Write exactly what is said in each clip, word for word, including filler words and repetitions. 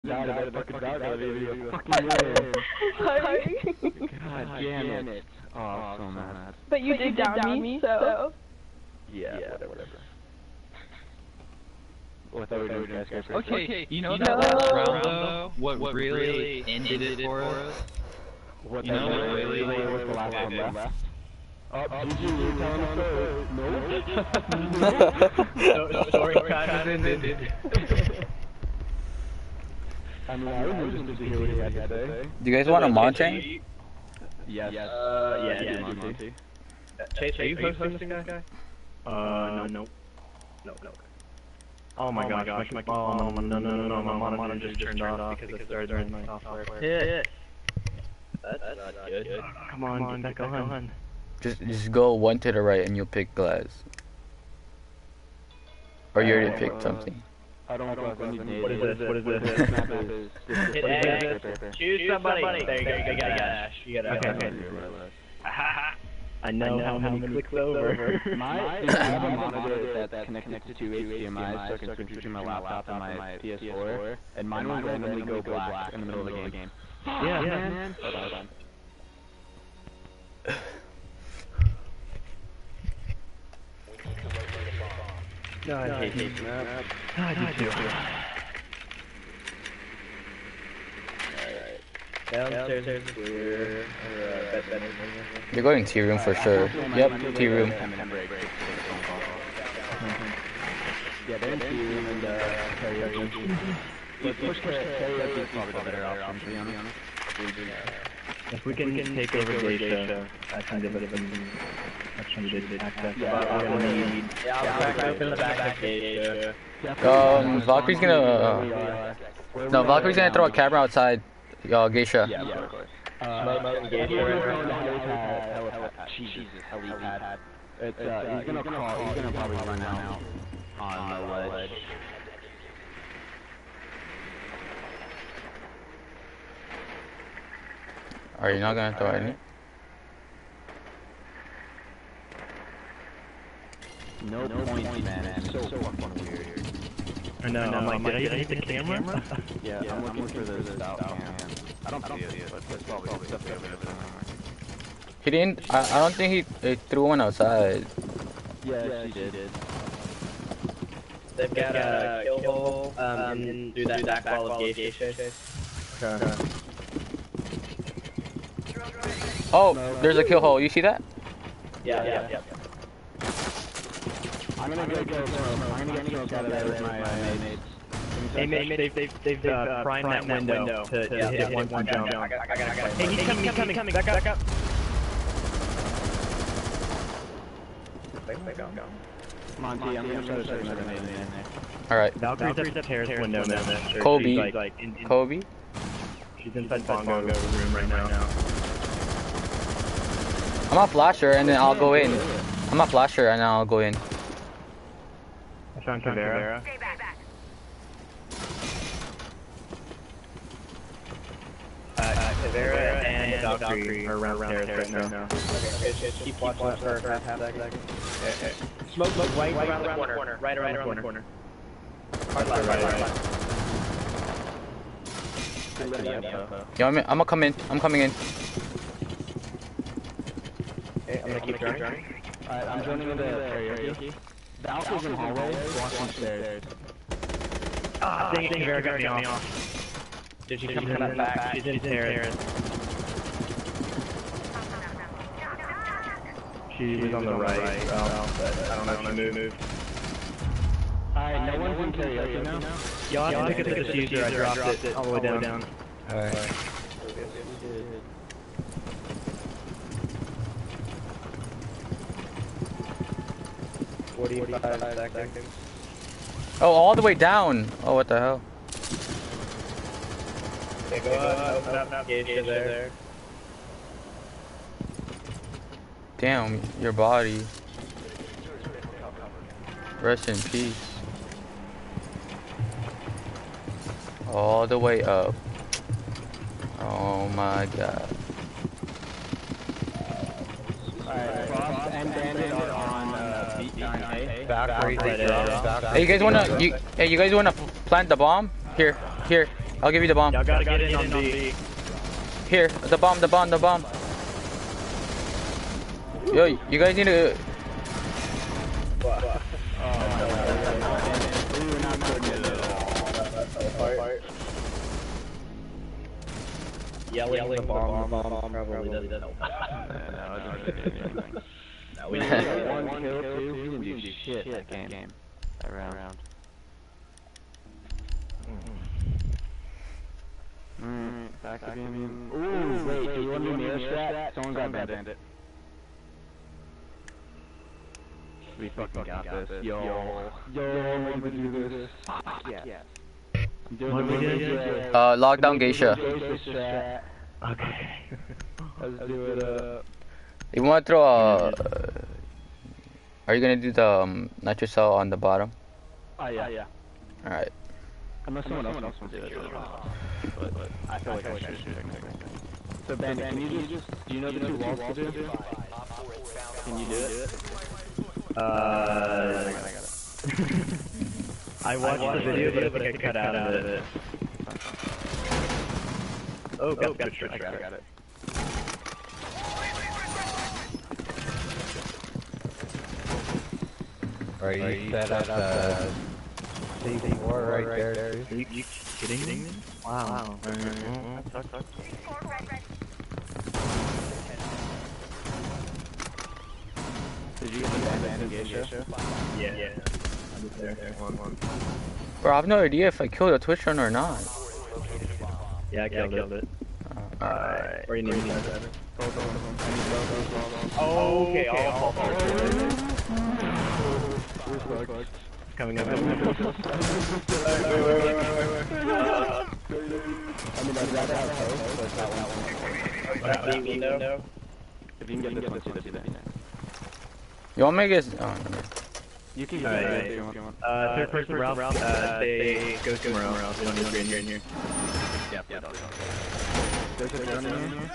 God, I fucking died out of you. Fucking man. Sorry. God damn it. Oh, I'm so mad. But you, but did, you did down, down me, so. Yeah, yeah, whatever, whatever. What thought we were doing skyscraper? Okay, okay, you know that last round though? What, what really ended it for us? What you know what really was the last one left? Oh, G G, you're telling us so. No. Story kind of ended. I mean, I was interested to hear what you had to say. Do you guys want a Montagne? Yes. Yes. Uh, yeah, yeah, yeah, Monty. Monty. Chase, are you hosting this guy? Uh, no, no. No, no. Oh my, oh my gosh, my, oh, no, no, no, no, no, my monitor just, just turned off because it started running my software. Yeah. That's, that's not good. good. Come on, come on, get back on. Just, just go one to the right and you'll pick glass. Or you already picked something. I don't know what is this? What is this? Hit A. Choose somebody. There you go. You got Ash. You got Ash. Okay. I know, I know how, how many clicks over. My, I have a monitor that's connected to H D M I, so I can switch between my laptop and my P S four, and mine will randomly go black in the middle of the game. Yeah, yeah, man. Hold on, hold on. No, I hate hate that. I do too. Downstairs is clear. You're going T room for sure. Yep, T room. Yeah, they're in T room and uh, karaoke. Let's push karaoke is probably the better option, to be honest. If we can, we can take over Geisha, I can give it some much-needed access. Yeah, we're gonna need... Yeah, I'll crack open the back of Geisha. Um, Valkyrie's gonna... Uh, no, Valkyrie's gonna throw a camera outside uh, Geisha. Yeah, of course. Uh, Jesus, helipad. It's, uh, he's gonna crawl, he's gonna probably run out on the ledge. Are you not gonna throw any? No, no point, point, man. It's so, so fucking weird. I know, I'm like, did I even hit the camera? Yeah, yeah, I'm looking for the stout cam. I don't see it, but it's probably definitely over there. He didn't. I, I don't think he, he threw one outside. Yeah, yeah she did. They've got a kill hole um, in, through that back wall of Geisha. Okay. Oh, there's a kill hole. You see that? Yeah, yeah, yeah. I'm gonna go kill smoke. I'm gonna get smoke out of there with my mates. Hey, mate, they've, they've, they've uh, primed that window to, to yeah, hit one jump. I got it, I got it, I got it. Hey, he's coming, he's coming, coming. Back up, back up. Monty, I'm gonna try to show you another main in there. Alright. Valkyrie's at the terrace window now. Kobe. She's like, in, in, Kobe. She's inside Bongo room right now. I'm a flasher and then I'll go in. I'm a flasher and then I'll go in. I found Kavera. Stay back, back. Uh, Kavera and Valkyrie are around terrace right now. Okay, okay, keep watching for half a second. Smoke, smoke, right around the corner. Right around the corner. Hard left, hard left. Yo, I'm, I'm gonna come in. I'm coming in. Okay, I'm gonna keep turning. Alright, I'm joining into karaoke. The alpha's in hallway, walking stairs. Ah, dang it, Kavera got me off. Did she come back? back? She's in terrace. She was on the right, Ralph, but I don't know if she moved. Alright, no one's in karaoke now? Y'all have to pick up the diffuser, I dropped it all the way down. Alright. forty-five seconds. Oh, all the way down. Oh, what the hell? Okay, go ahead, open up, up Geisha there. Damn, your body. Rest in peace. All the way up. Oh my god. Alright, Frost and Bandit are on uh, B nine A. Hey, you guys wanna you hey you guys wanna plant the bomb? Here, here. I'll give you the bomb. Y'all gotta get in on B. Here, the bomb, the bomb, the bomb. Yo, you guys need to. Yelling, Yelling the bomb, the bomb, bomb probably doesn't help. No, we did one kill too. We didn't do shit that game. That round. Mm, back again. Ooh, wait, do you want to do mirror strat? Someone got bandit. We fucking got this. Yo, yo, I'm gonna do this. Fuck yeah. I'm doing the mirror strat. Uh, lock down Geisha. Okay. Let's do it up. You want to throw a. Uh, are you gonna do the um, nitro cell on the bottom? Oh yeah, yeah. All right. Unless someone else wants to do it. But, but I feel like I should shoot it. So Bandit, can you just, do you know the two walls to do? Can you do it? Uh, I got it. I watched the video, but I cut out of it. Oh, got, got, got, I got, got it. Right, you set up the C four right there. Are you, you kidding me? Wow. wow. Mm-hmm. Suck, suck. Did you get the bandit in Geisha? Yeah. yeah. I was there. there. One, one. Bro, I have no idea if I killed a Twitch runner or not. Yeah, I killed, yeah, I killed it. it. Uh, Alright. Where you need me? Oh, okay. Okay. I'll fall forward. Coming up. Wait, wait, wait, wait, wait. I mean, I'd rather have both, but that one. That window. If you can get this one, too, that'd be nice. You want me to get? Oh, no. You can get right, it right. if you want. Uh, third person, Ralph. Ralph. Uh, they go somewhere else. We don't need to be in here. In here. Yep, yep. There's a gun in here.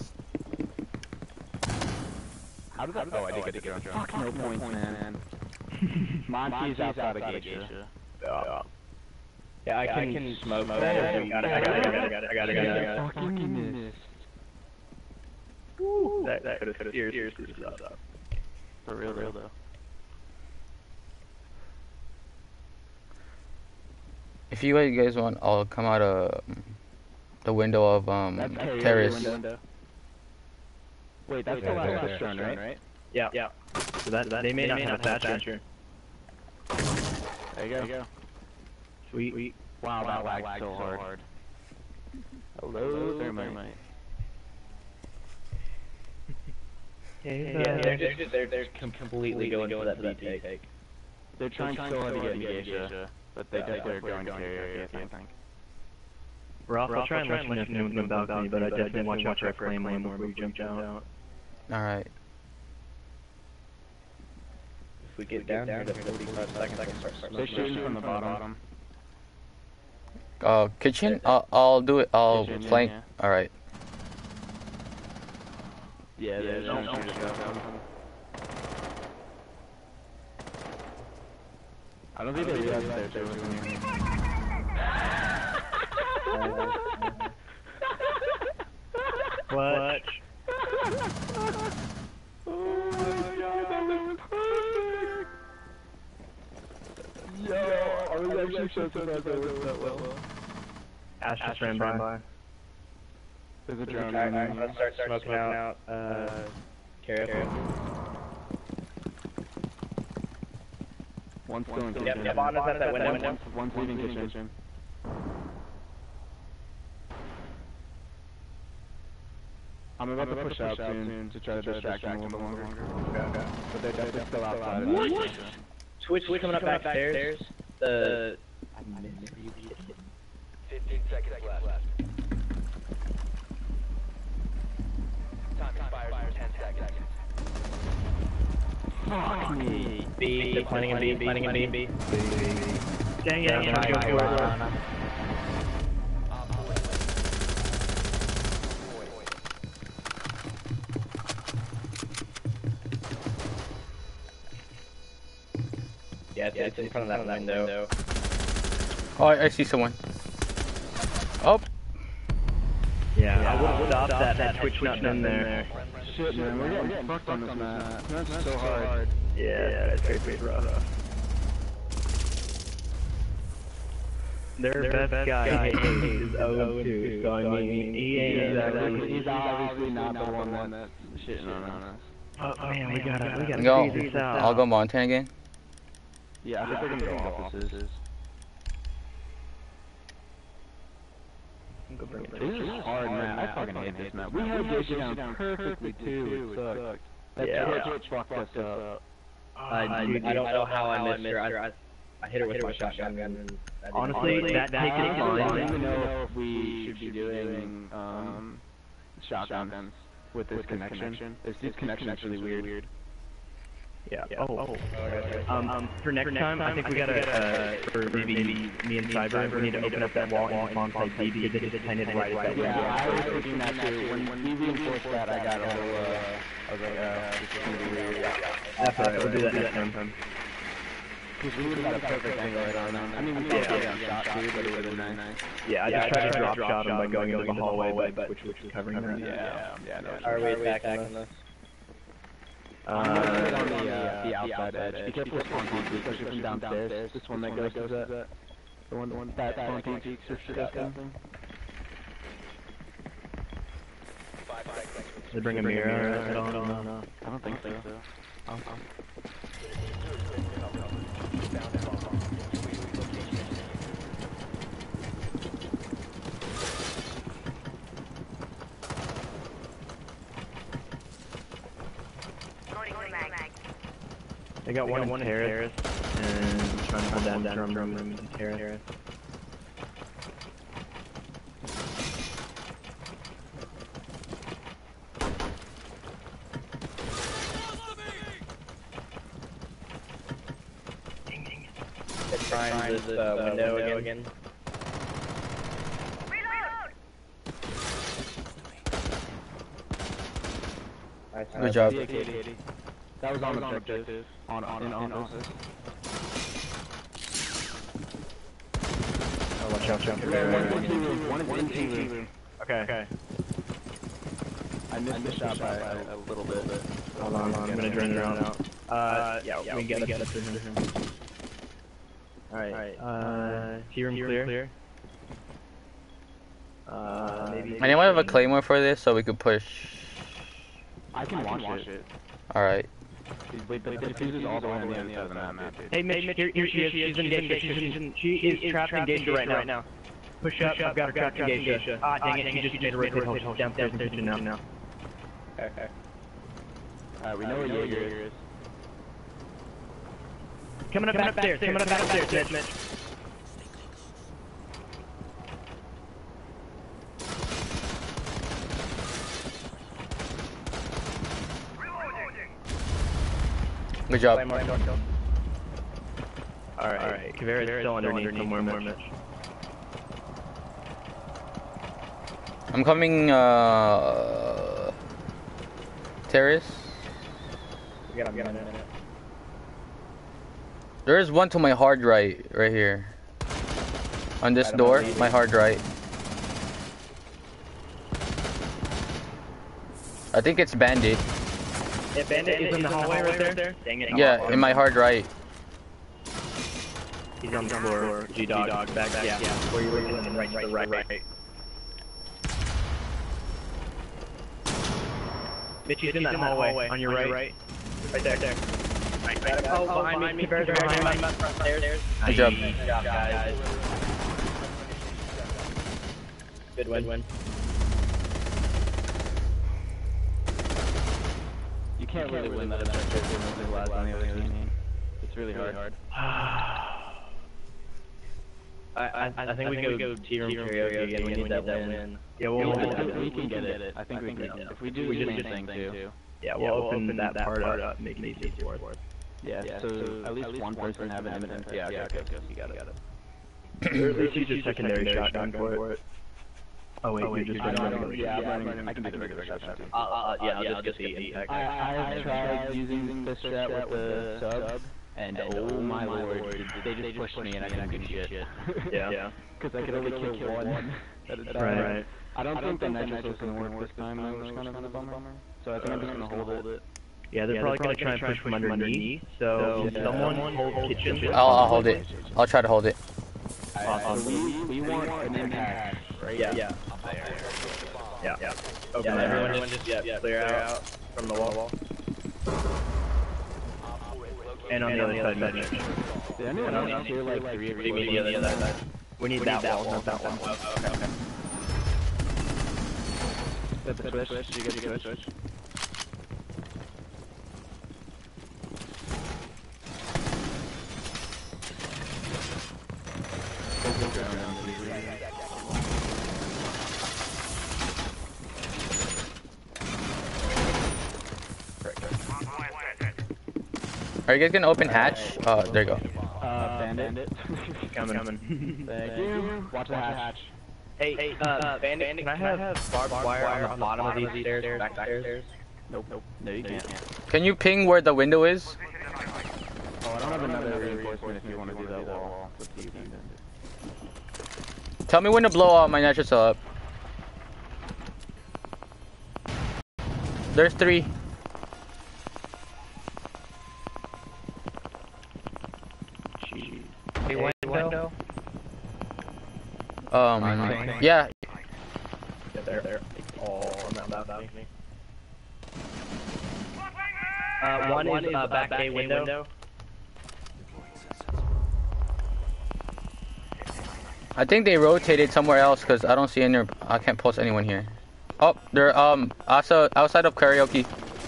How did that? Oh, I did get to get on drone. Fuck, no points, man. Monty's outside of Geisha. Yeah. Yeah, I can, I can smoke that. I got it, I got it, I got it, I got it, I got it, I got it. Fucking missed. Woo! That, that could have seriously sucked up. For real, real though. If you guys want, I'll come out of the window of um terrace. Window. Wait, that's the last push run, right? right? Yeah, yeah. So that, that they may they not may have a thatcher. There you go. There you go. Sweet. Sweet. Wow, wow, that lagged, lagged so hard. hard. Hello, there, mate. Yeah, yeah, they're, they're, just, they're, they're completely going, going for that B take. They're trying so hard to get in Geisha, but they definitely are going carrier, I think. Ralph, I'll try and let you know if you know about me, but I definitely watch out for a flame lane before you jump out. Alright. If we get down here to forty-five seconds, I can start smoking. They're shooting from the bottom. Uh, kitchen? I'll, I'll do it. I'll kitchen, flank. Yeah, yeah. Alright. Yeah, there's no shooters out. I don't think they realized that there was one. What? Oh my god, that was perfect! Yo, I was actually so surprised that worked that well. Ash just ran by. There's a drone. Alright, I'm gonna start smoking out. Uh, carrot. One's still in kitchen. Yep, yep, on us at that window. One's, one's leaving kitchen. kitchen. I'm about, I'm about to push, to push out, out soon to try to distract them a little bit longer. Okay, okay. But they're definitely still outside. What? What? Twitch, Twitch coming up backstairs. The... I missed you. fifteen seconds left. Time expires in ten seconds. Fuck me. B, they're planning in B, planning in B. B. Dang it, I'm trying to go forward. Yeah, it's, yeah, it's in front of that window. Oh, I, I see someone. Oh. Yeah, yeah, I would have stopped that, that Twitch not in there. Shit, man, we're getting fucked on this map. That's just so hard. Yeah, yeah, it's pretty, pretty rough. Their, Their best, best guy, guy is oh and two, so I mean, he ain't exactly. He's obviously not the one that's shitting on us. Oh, oh man, we gotta, we gotta go. figure this out. I'll go Montana again. Yeah, I think we're gonna go offices. This is hard, man. I fucking hate this map. We had this down perfectly too. It sucked. That Yeah. Twitch fucked us up. I, I, I don't know how I missed her. I, I hit her with my shotgun gun. And Honestly, Honestly, that, that take take is is fine. I don't even know if we should be doing um shotguns with this connection. This, this connection is really weird. Yeah. Oh. oh. Um, um, for next, for next time, I think we gotta, uh, for maybe, maybe me and Cyber, we need to open up that wall and spawn side B because they just kind of right at that window. Yeah, I was thinking that too. When, when we reinforced that, I got a little, uh, I was like, uh, this is gonna be weird. That's alright, we'll do that next time. Because we would've got a perfect angle right on them. I mean, we could have shot too, but it would've been nice. Yeah, I just tried to drop shot him by going into the hallway, but which which was covering that. Yeah, yeah, no. Are we attacking this? Uh, on the, uh, the outside edge. Be careful with spawn peaks, especially from downstairs. This one that goes to that. The one, the one that spawn peaks or shit or something. Did they bring a mirror at all? No. I don't think so. Oh, oh. They got they one, got one in terrace, and trying to hold down down drum room in terrace. Let's try this uh, window again. again. Nice, Good nice. job. That was on objective. On, on, in office. Oh, watch out, watch out. One in two room. One in two room. Okay. Okay. I missed the shot by a little bit. Hold on, I'm gonna drain it out. Uh, yeah, we can get, get it to him. Alright, uh, T room clear. clear. Uh, maybe. Anyone have a claymore for this so we could push? I can watch it. Alright. Wait, but it diffuses all the way on the other side of the map. Hey, Mitch, here, here she is. She's in Geisha. She's in, she is trapped in Geisha right now. Push up. I've got her trapped in Geisha. Ah, dang it. She just made a rotate hold downstairs in the kitchen now. Okay. Alright, we know where Jaeger is. Coming up upstairs. Coming up upstairs, Mitch. Mitch. Good job. Alright, alright. Kavera's still underneath somewhere, Mitch. I'm coming, uh... terrace. Get him, get him, get him. There is one to my hard right, right here. On this door, my hard right. I think it's Bandit. Yeah, Bandit is in the hallway right there. there. Dang it. Yeah, in my hard right. He's on the floor. G-Dog. G-Dog. Back, back, yeah. yeah. Where you were looking right, right, right, right. Mitch, he's in that hallway. On your right. Right there. There. Right, right. Oh, behind me. Behind me. Behind me. There. Good job. Good job, guys. Good win, win. You can't really win that objective with the last on the other team. It's really hard. I, I, I think we can go T-room karaoke again. We need that win. Yeah, we'll, we, we'll, we, we can get it. I think we can. If we do the same thing too. Yeah, we'll, we'll open, open that, that part up, make it easier for us. Yeah, yeah, so, so at least, at least one person have an evidence. Yeah, yeah, okay, okay, you got it. Got it. Or at least use your secondary shotgun for it. Oh wait, oh, wait you're just I running. running. Yeah, I'm running. I can do the regular shotgun too. Uh, uh, yeah, I'll just get the impact. I, I have tried using the strat with the sub. And, and oh my lord, lord they, they just pushed me and I couldn't do shit. Yeah. Yeah. Because I could only kill one at a time. Right. I don't, I don't think, think the nitrous is going to work this time, though, which is kind of a bummer. So I think uh, I'm just going to hold it. Yeah, they're yeah, probably, probably going to try and push from underneath. So, yeah. someone hold kitchen. I'll, I'll hold it. I'll try to hold it. Awesome. So we, we want an impact, right? Yeah. Yeah. Yeah. Yeah. Okay, yeah, everyone, everyone just yeah, yeah, clear out from the wall. And on and the other side, side. Yeah, anyone else here like three of you? We need the other side. We need that wall, not that one. Okay, okay. Got the switch, switch, you get the switch. Are you guys gonna open hatch? Uh, there you go. Uh, bandit. Coming, coming. Thank you. Watch the hatch. Hey, hey, uh, uh bandit, bandit, can I have, have barbed wire, wire on the bottom, bottom of these stairs, stairs back stairs? Nope, nope. No, you can't. Can you ping where the window is? Oh, I don't have another reinforcement if you want to do that wall. Tell me when to blow up my nitrous up. There's three. Hey, window? Um, yeah. Yeah, there, there. Oh, not that, that. Uh, one, one is uh, back, back A window. window. I think they rotated somewhere else because I don't see any. I can't post anyone here. Oh, they're um also outside of karaoke.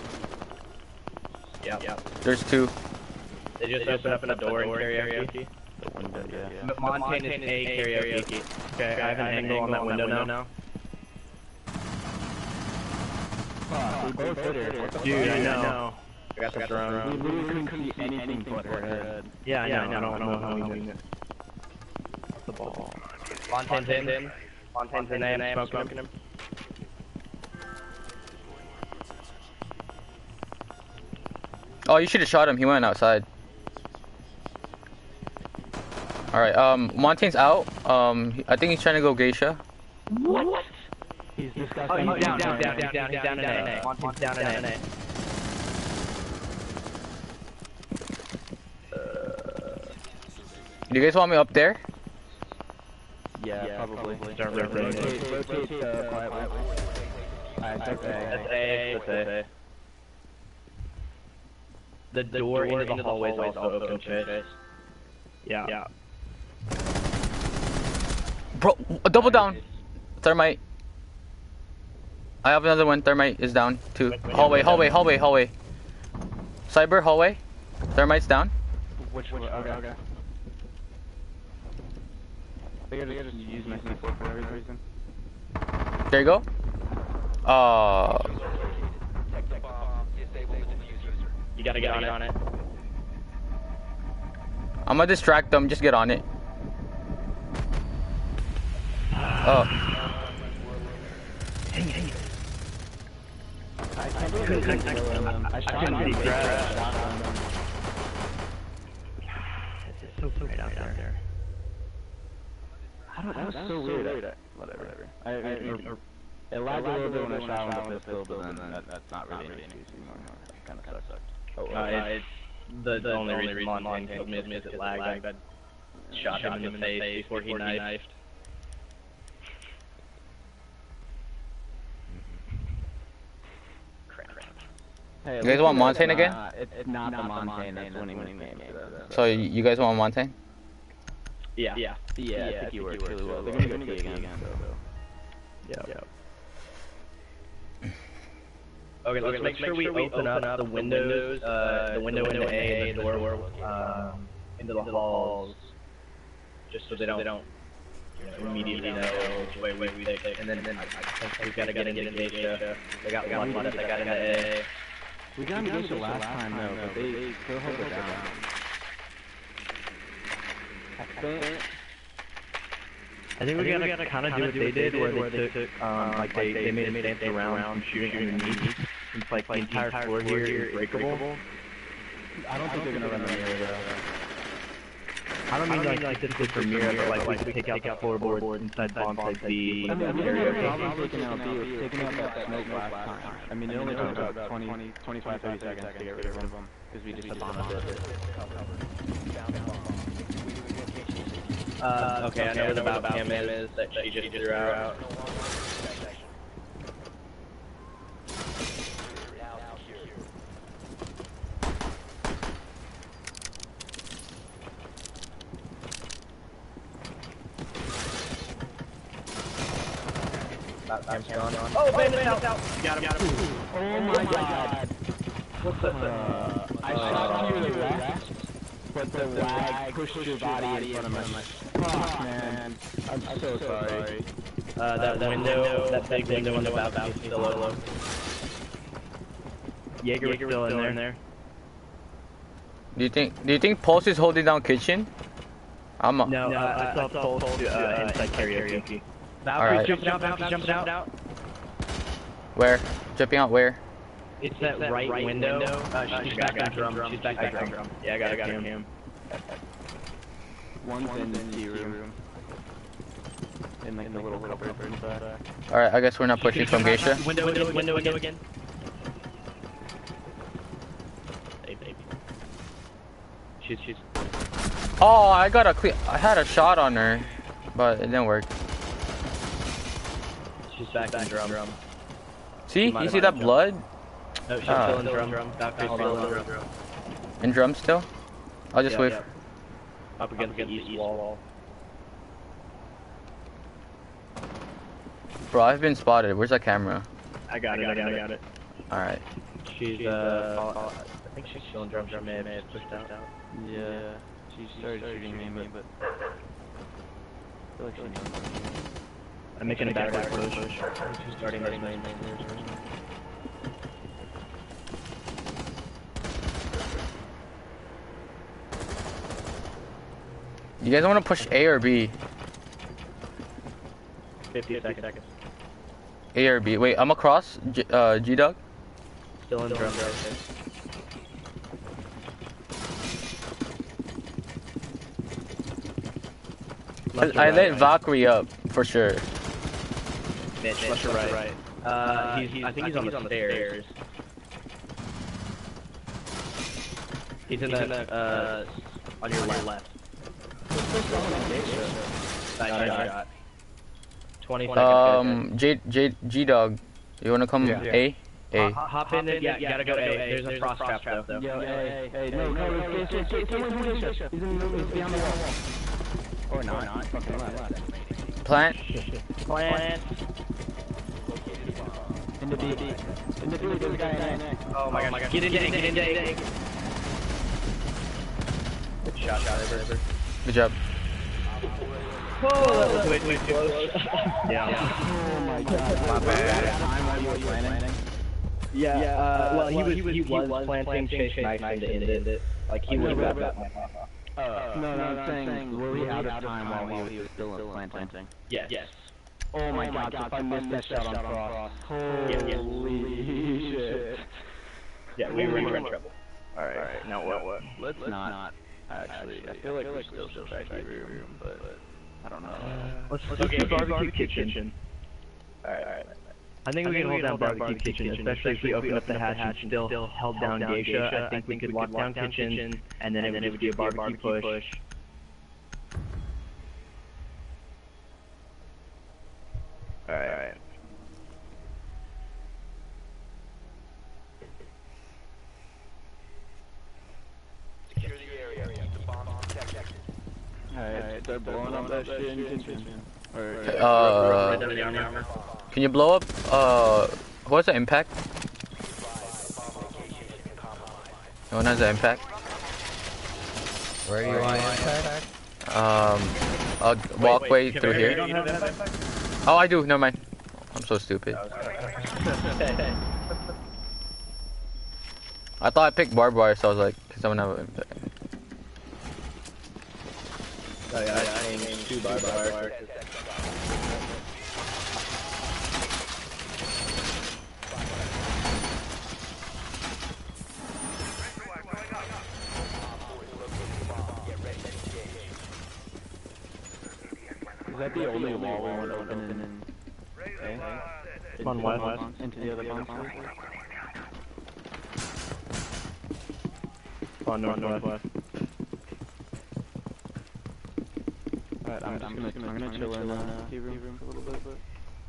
Yeah, yeah. There's two. They just, they just opened up a door in karaoke. karaoke. Window, yeah, yeah. Montaigne is A karaoke. karaoke. Okay, okay, I have an, I have angle, angle on that window, window now. Oh, we both hit her. Dude, I know. I got the drone. We literally couldn't see anything but her head. Yeah, I know. I don't know how we did it. The ball. Montaigne's in. in. Montaigne's in. I am smoking him. Oh, you should have shot him. He went outside. Alright, um, Montaigne's out. Um, I think he's trying to go geisha. What? He's disgusting. Oh, he's down, down, down, down, he's down in A. Montaine's down in A. Do you guys want me up there? Yeah, yeah probably. probably. Start rotating. Rotate, rotate, uh, quietly. Alright, that's A. That's A. That's A. The door into the hallway is also open, Chase. Yeah. Yeah. Bro, a double down. Thermite. I have another one. Thermite is down too. Wait, wait, hallway, wait, hallway, hallway, hallway. Cyber, hallway. Thermite's down. Which one? Okay, okay. I think I just use my C four for every reason. There you go. Uh. You gotta get on it. on it. I'm gonna distract them. Just get on it. Oh. Dang it. I can't believe I couldn't I shot him. It's so so right out there. I don't know. That was so weird. Whatever. I, I, or, it lagged a little bit when I shot him with the pistol, but then that, that's not really an excuse anymore. That kind of sucks. Oh, uh, it's the, the only, only reason Montaigne killed me is because it lagged. I shot him in the face before he knifed. Hey, you guys want Montaigne again? Not, it's, it's not, not the Montaigne that's winning this game. So you guys want Montaigne? Yeah. Yeah. Yeah, yeah, I think you were really well. They're gonna go T again. Yeah. Yeah. Okay, let's, okay, make, let's sure make sure we open, open up the windows, uh, the window into A and the door, um, into the halls, just so they don't, they don't you know, immediately know which way we take. And then, then I, I think we've got to get into geisha. They got one left. They got into A. We got into geisha last time though, but they still held it down. I think. I think we gotta, gotta kind of do what they did, where they, they took, um, like they, they made a stance around shooting underneath, since like the entire floor here is breakable. I don't think they're gonna run the mirror though. I don't mean like specifically for mirror, but like we could take out the floorboard inside bomb site B. I mean, the problem taking out B was taking out that smoke last time. I mean, it only took about twenty, twenty-five, thirty seconds to get rid of them because we just abounded it. Uh, okay, I know where the bow cam is that she just threw out. Cam's gone. Oh, bandit's out. Got him, got him. Oh my god. What's that? Uh, I shot you to the left, but the lag pushed your body in front of my... Fuck, man. I'm so sorry. Uh, that window, that big window on the balcony is still low. Jaeger was still in there. Do you think? Do you think Pulse is holding down kitchen? I'm. A, No, uh, I saw Pulse uh, inside karaoke. Valkyrie's jumping out. Valkyrie's jumping out. Where? Jumping out where? It's that, that right, right window. window. Uh, she's, she's back on drum. drum. She's back on drum. drum. Yeah, I got, I got him. One's in the tea room. In like the little cupboard inside. Alright, I guess we're not pushing from Geisha. Window, window, window, window again. Hey, baby. She's, she's. Oh, I got a clear. I had a shot on her, but it didn't work. She's back on drum. drum. See? You see that blood? No, she's Ah. still in drum. drum. Valkyrie's still in drum. drum. In drum still? I'll just Yeah, wait. yeah. Up against, Up against the east, east wall. wall. Bro, I've been spotted. Where's that camera? I got, I got it, I got, I got it. Alright. She's, she's uh, uh, I think she's still in drum. She may have, may have pushed out. Yeah, she started shooting me, but I feel like she knows. I'm making a backward push. She's starting main main main. You guys want to push A or B? fifty seconds. A or B. Wait, I'm across. G uh, G-Dog? Still in drum. I, I let Valkyrie up, for sure. Mitch, left or right? right. Uh, he's, he's, I think he's, I think on, he's the on the stairs. He's in, he's the, in the, uh, on your left. left. Nice shot. twenty seconds. Um, J, J, G-Dog, you wanna come Yeah. A? A. Hop, hop in and, yeah, you gotta go A. There's, There's a frost trap, trap though. Yo, hey, hey, no, no, no, someone's in the He's in the he's behind the wall. Or not, not, fucking left. Plant. Plant. In the B. In the B, there's a guy in there. Oh my god. Get into A, get into A. Good shot, shot, River. Good job. Oh, that was way too close. Yeah. Oh my god. My bad. Time while you were planning. Yeah, yeah uh, well, he was, he was, he was planting, Chase knifed him to end it. Like, he would have got that. Uh, no, no, I'm saying, were we out of time while he was still planting? Yes. Yes. Oh my god, if I missed that shot on cross. Holy shit. Yeah, we were in trouble. Alright, now what, what? Let's not, actually, I feel like we're still in the room, but, I don't know. Let's do barbecue kitchen. Alright, alright. I think we can hold down barbecue kitchen, especially if we open up the hatch and still held down Geisha. I think we could lock down kitchen, and then it would be a barbecue push. Alright, alright. Secure the area. The bomb protected. Alright, start blowing up that shit in kitchen. Uh, can you blow up, uh, what's the impact? No one has the impact? Where do you want impact? Um, a walkway through here. Oh, I do, never mind. I'm so stupid. I thought I picked barbed wire, so I was like, cause someone have an impact. Oh yeah, I aimed two barbed wire. that the only wall we want to open in? Okay. On west. Into the other bomb site? On north, northwest. Alright, I'm, I'm just gonna, I'm gonna chill in uh, T room for a little bit. But...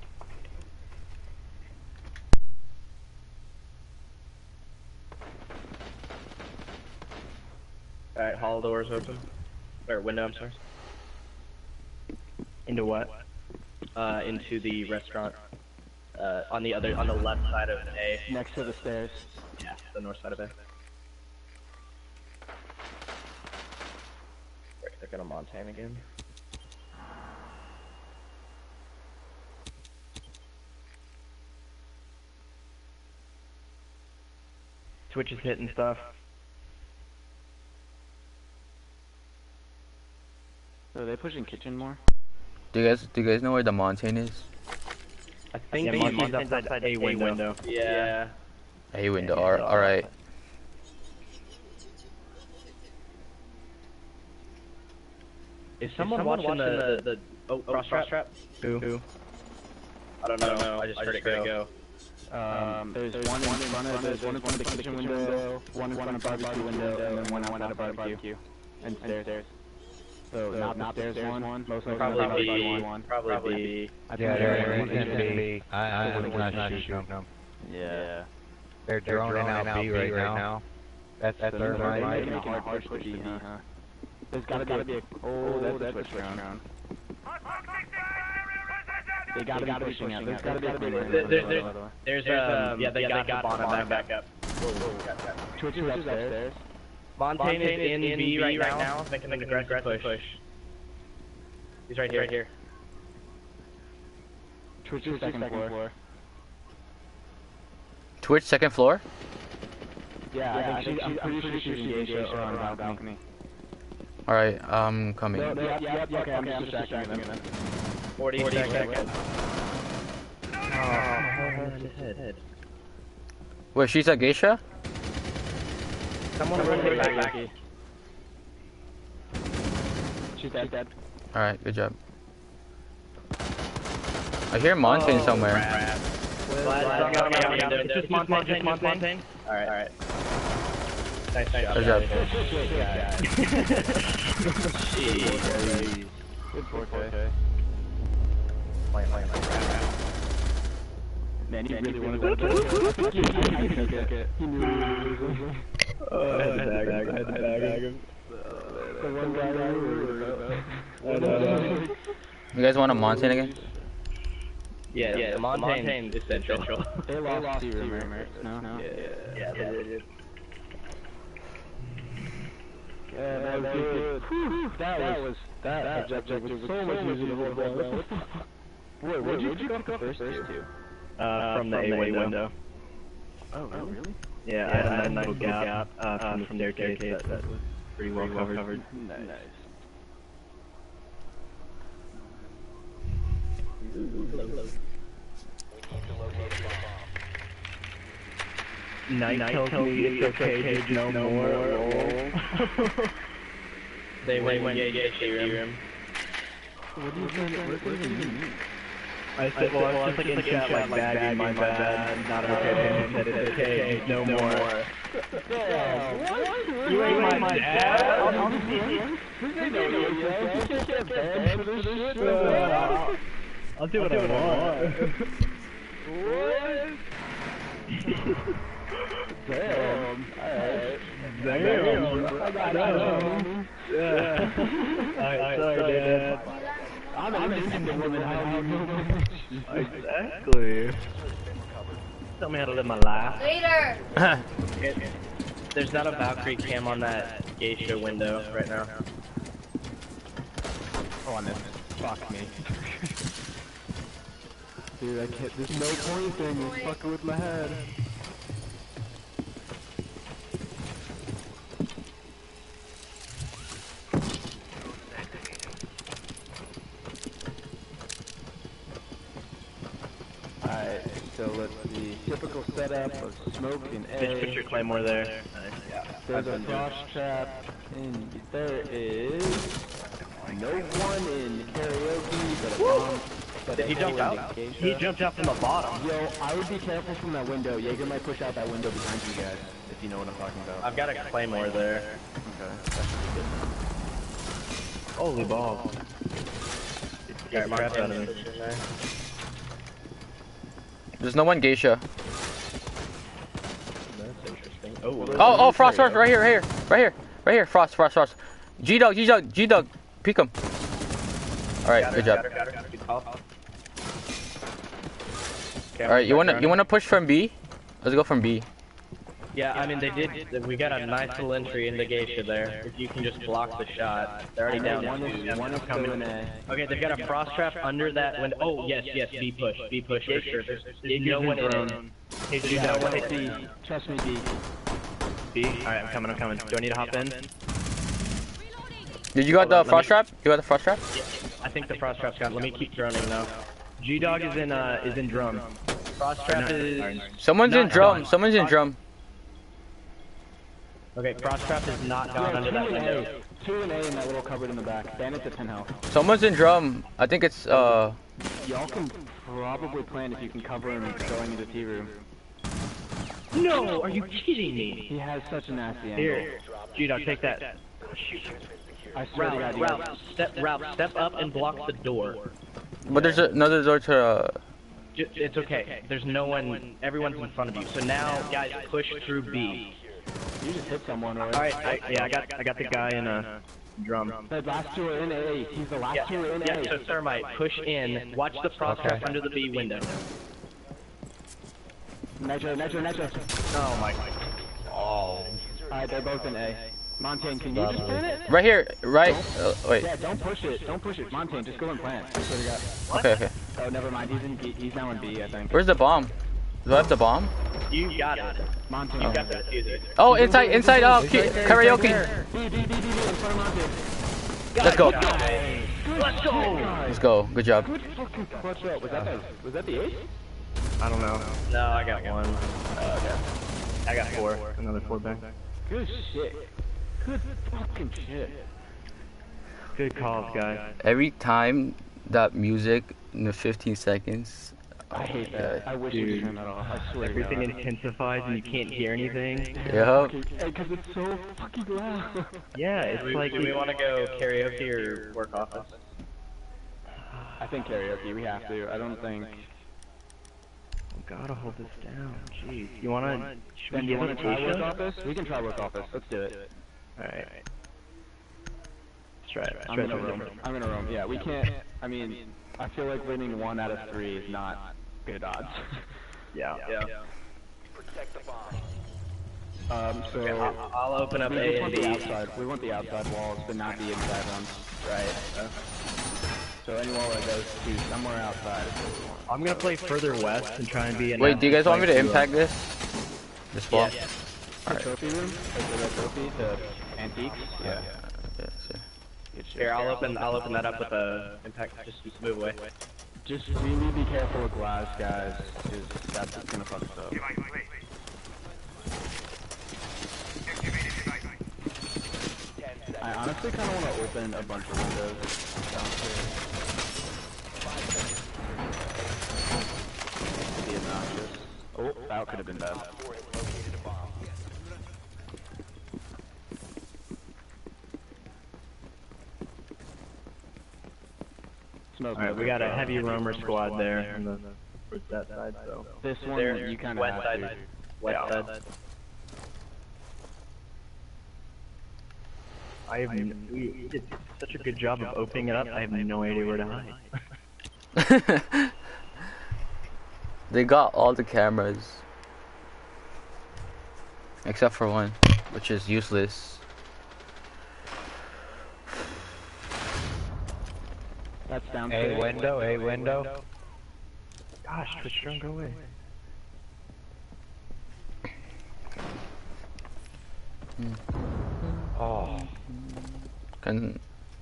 Alright, hall doors open. Or window, I'm sorry. Into what? Uh, into the restaurant. Uh, on the other, on the left side of A. Next to the stairs. Yeah, the north side of A. They're gonna Montana again. Twitch is hitting stuff. So are they pushing kitchen more? Do you guys do you guys know where the mountain is? I think yeah, Montane's outside, outside A window. window. Yeah. A window. All, all right. Is someone, Is someone watching, watching the, the, the oh, oh cross trap? trap? Who? Who? I don't know. I, don't know. I just I heard just it go. go. Um, there's, there's one in front of there's one in front of the kitchen window, one in front of barbecue window, and then one outside of barbecue. And stairs. So, so not, not the stairs one, one. Most likely probably, probably be one. one. Probably, probably be. Yeah, they're in B. I, I would not shoot them. Yeah. They're droning out B right now. That's that's their right. Making a hard push to B, huh? There's gotta, gotta be a. Oh, that's, that's a switch round. They gotta, gotta be pushing out. There's gotta be a. There's, there's, there's um, yeah, they yeah, got, got Bonnet back, back up. Whoa, whoa, got that. Twitch is upstairs. Montane is in, in B right, right now, making an aggressive push. push. He's right here. Right here. Twitch is second, second floor. floor. Twitch second floor? Yeah, yeah I think, I think she's, I'm pretty sure she's Geisha or on the balcony. Alright, I'm coming. No, no, yep, yep, yep, okay, I'm just distracting them. forty, forty seconds. Oh, head. Wait, she's a geisha? Someone run it back, back. She's dead, dead. Alright, good job. I hear Montane oh, somewhere. Rat. Well, got me, got me, got me. It's just Montane, just Montane. Alright, alright. Nice, nice good job. Jeez. Good forte. Playing, playing, playing. Man, you really want to go to it. He knew he was losing. Oh, I had to bag him. I had to bag him. The one guy we were worried about. You guys want a Montane again? Yeah, yeah, the Montane is central. They lost to Rumor. No, no. Yeah, yeah, they did. Yeah, that was good. That was, that objective was so much easier to hold on. Wait, where'd you pick up the first two? Uh, from the A window. Oh, really? Yeah, I had a nice little gap uh, from the staircase that, that was pretty well covered. Nice. Night, Night tells me it's okay, Cage no more. They went, went, yeah, yeah, yeah, room. What do you mean? I said, well, well it's just like in chat, like, like bagging, my bad, not okay, said it's okay, no more. You ain't my dad? I'll do what I want. What? Damn. Alright. Damn. I got him. Yeah. Alright, sorry, Dad. I'm an innocent woman. How do you know? Exactly. Tell me how to live my life. Later. There's not a Valkyrie cam on that geisha window right now. Oh, on this. Fuck me. Dude, I can't. There's no point thing. It's fucking with my head. Alright, so let's see. Typical setup of smoke and air. Put your claymore there. Nice. Yeah. There's a frost trap, and there is no one in karaoke, but a bomb. But Did he jump out? He jumped out from the bottom. Yo, I would be careful from that window. Jaeger might push out that window behind you guys, if you know what I'm talking about. I've got a claymore there. Okay, that should be good. Holy balls. Alright, mark that in. There's no one geisha. That's interesting. Oh, Oh, oh, Frost, Frost, right here, right here, right here, right here, Frost, Frost, Frost. G-Dog, G-Dog, G-Dog, peek him. Alright, good job. Alright, you wanna, you wanna push from B? Let's go from B. Yeah, I mean, they did, we got a nice little entry into Geisha there. If you can just block the shot. They're already down One two. is, one is coming in. Okay, they've got a frost trap under that window. Oh, yes, yes, B push, B push for sure. There's, there's no one in it. Hey, do you know what it B. Trust me, B. B? Alright, I'm coming, I'm coming. Do I need to hop in? Did you got the frost trap? You got the frost trap? Yeah, I think the frost trap's gone. Let me keep droning though. G-Dog is in, uh, is in drum. Frost trap is... Someone's in not drum, gone. someone's in drum. Okay, frost trap is not gone Yeah, under that two and window. A. Two and A in that little cupboard in the back. Bandit's at ten health. Someone's in drum. I think it's, uh... Y'all can probably plan if you can cover him going into T room. No, are you kidding me? He has such a nasty angle. Here, G-Dog, take that. I swear to Ralph, God, you Ralph, guys- step, Ralph, step up and block the door. But there's another door to, uh... J- It's okay. There's no one. Everyone's in front of you. So now, guys, push through B. You just hit someone, right? All right. I, yeah, I got. I got the guy in a drum. The last two are in A. He's the last Yeah. two are in Yeah. A. So thermite, push in. Watch the frost trap under the B window. Nitro, Nitro, Nitro. Oh my. Oh. Alright, they're both in A. Montaigne, can you just plan it? Right here, right? Uh, wait. Yeah, don't push it. Don't push it. Montaigne, just go and plant. I swear to God. Okay, okay. Oh, never mind. He's in B. He's now in B, I think. Where's the bomb? Do I have the bomb? You got it. Montaigne. You got that diffuser. Oh, inside, inside, uh, ki- karaoke. B, B, B, B, B, in front of Montaigne. Let's go. Let's go. Let's go. Good job. Good fucking clutch up. Was that the, was that the ace? I don't know. No, I got one. Uh, okay. I got four. Another four back. Good shit. Good fucking shit. Good calls, guys. Every time that music in the fifteen seconds. I hate that. I wish you could turn that off. I swear Everything to God. intensifies and you can't hear anything. Yep. Because it's so fucking loud. Yeah, it's like. Do we want to go karaoke or work office? I think karaoke. We have to. I don't think. We gotta hold this down. Jeez. You wanna? Should Ben, we do you give want it to try a work shot? office? We can try work office. Let's do it. Alright. Let's try it. I'm gonna roam. I'm gonna roam. Yeah, we can't. I mean, I feel like winning one out of three is not good odds. Yeah. Yeah. Protect the bomb. Um, so I'll, I'll open up we A just and want B. the outside. We want the outside walls, but not the inside ones. Right. So any wall that goes to somewhere outside is what we want. I'm gonna play further west and try and be in. Wait, do you guys want me to impact this? This wall? Yeah. The trophy room? Like the red trophy? The antiques? Yeah. Yeah, sure. Good shit. Here, I'll open. I'll open that up with a impact. Just move away. Just really be careful with glass, guys, because that's just gonna fuck us up. I honestly kind of want to open a bunch of windows downstairs. Be obnoxious. Oh, that could have been bad. Smoke. Alright, we got a heavy roamer squad there on the that side. So This one, there, you kind of west have side. to. West side. I have n- we did such a good job of opening it up. I have no idea where to hide. They got all the cameras. Except for one, which is useless. That's A downstairs. window, A window. Gosh, Twitch, don't go away. Oh, Can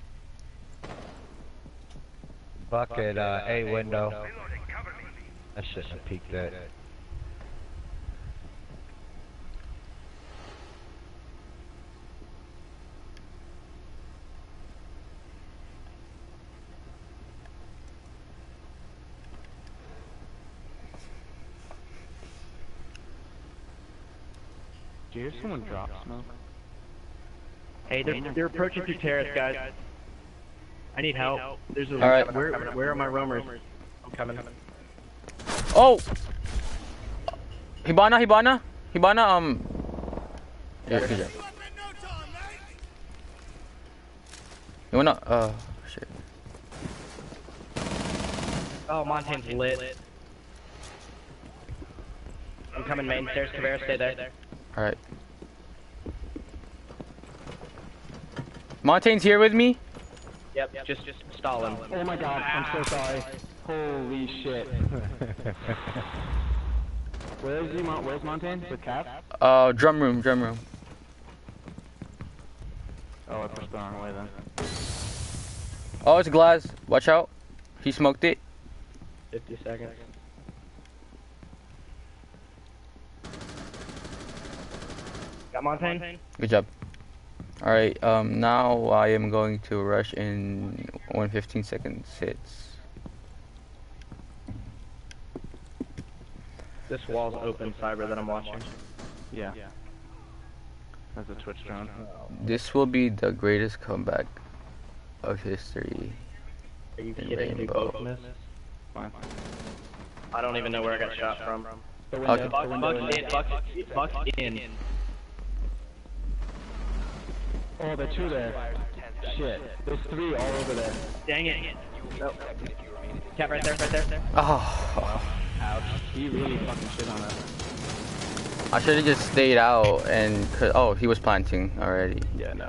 bucket, uh, A window. I shouldn't have peeked that. you hear someone drop smoke? Hey, they're, they're approaching through terrace, guys. I need help. There's a. All right. Where, where are my roamers? I'm coming. Oh! Hibana, Hibana, Hibana. Um. Yeah, good job. You wanna? Uh, shit. Oh, Montaigne's lit. I'm coming main stairs. Caveira, stay there. All right. Montaigne's here with me. Yep, yep. Just, just stall him. Oh my god, I'm so sorry. Holy shit. Where's he, Mon where's Montaigne? With Cap? Uh, drum room, drum room. Oh, I pushed the wrong way then. Oh, it's glass. Watch out. He smoked it. fifty seconds. Got Montaigne? Good job. All right. Um. Now I am going to rush in one fifteen seconds hits. This wall's open, Cyber, that I'm watching. Yeah. That's a Twitch drone. This will be the greatest comeback of history. Are you in kidding? We Rainbow. both missed? Fine. I don't even know where I got shot from. The window, Okay. the Buck, window, buck in, buck, buck in. Oh, the two there. Shit. There's three all over there. Dang it. Nope. Cap right there, right there. there. Oh. Ouch. He really fucking shit on us. I should have just stayed out and. Cause, oh, he was planting already. Yeah, no.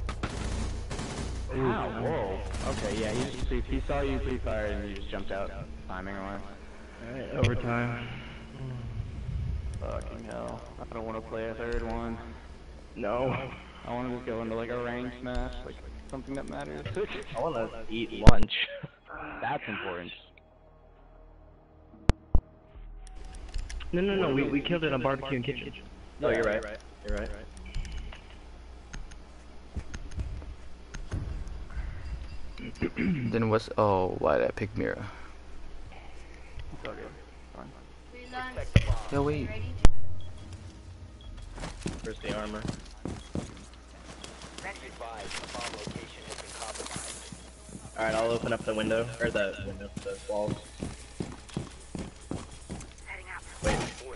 Ow, whoa. Okay, yeah, he just pre he saw you pre-fire and you just jumped out. Timing or what? Alright, overtime. Fucking hell. I don't want to play a third one. No. I want to just go into like a range smash, like something that matters. I want to eat lunch. That's important. No, no, no, we, we killed it on barbecue and kitchen. Oh, you're right. You're right. Then what's. Oh, why did I pick Mira? It's all good. Fine. No, wait. Where's the armor? Alright, I'll open up the window, or the window, the walls. Wait.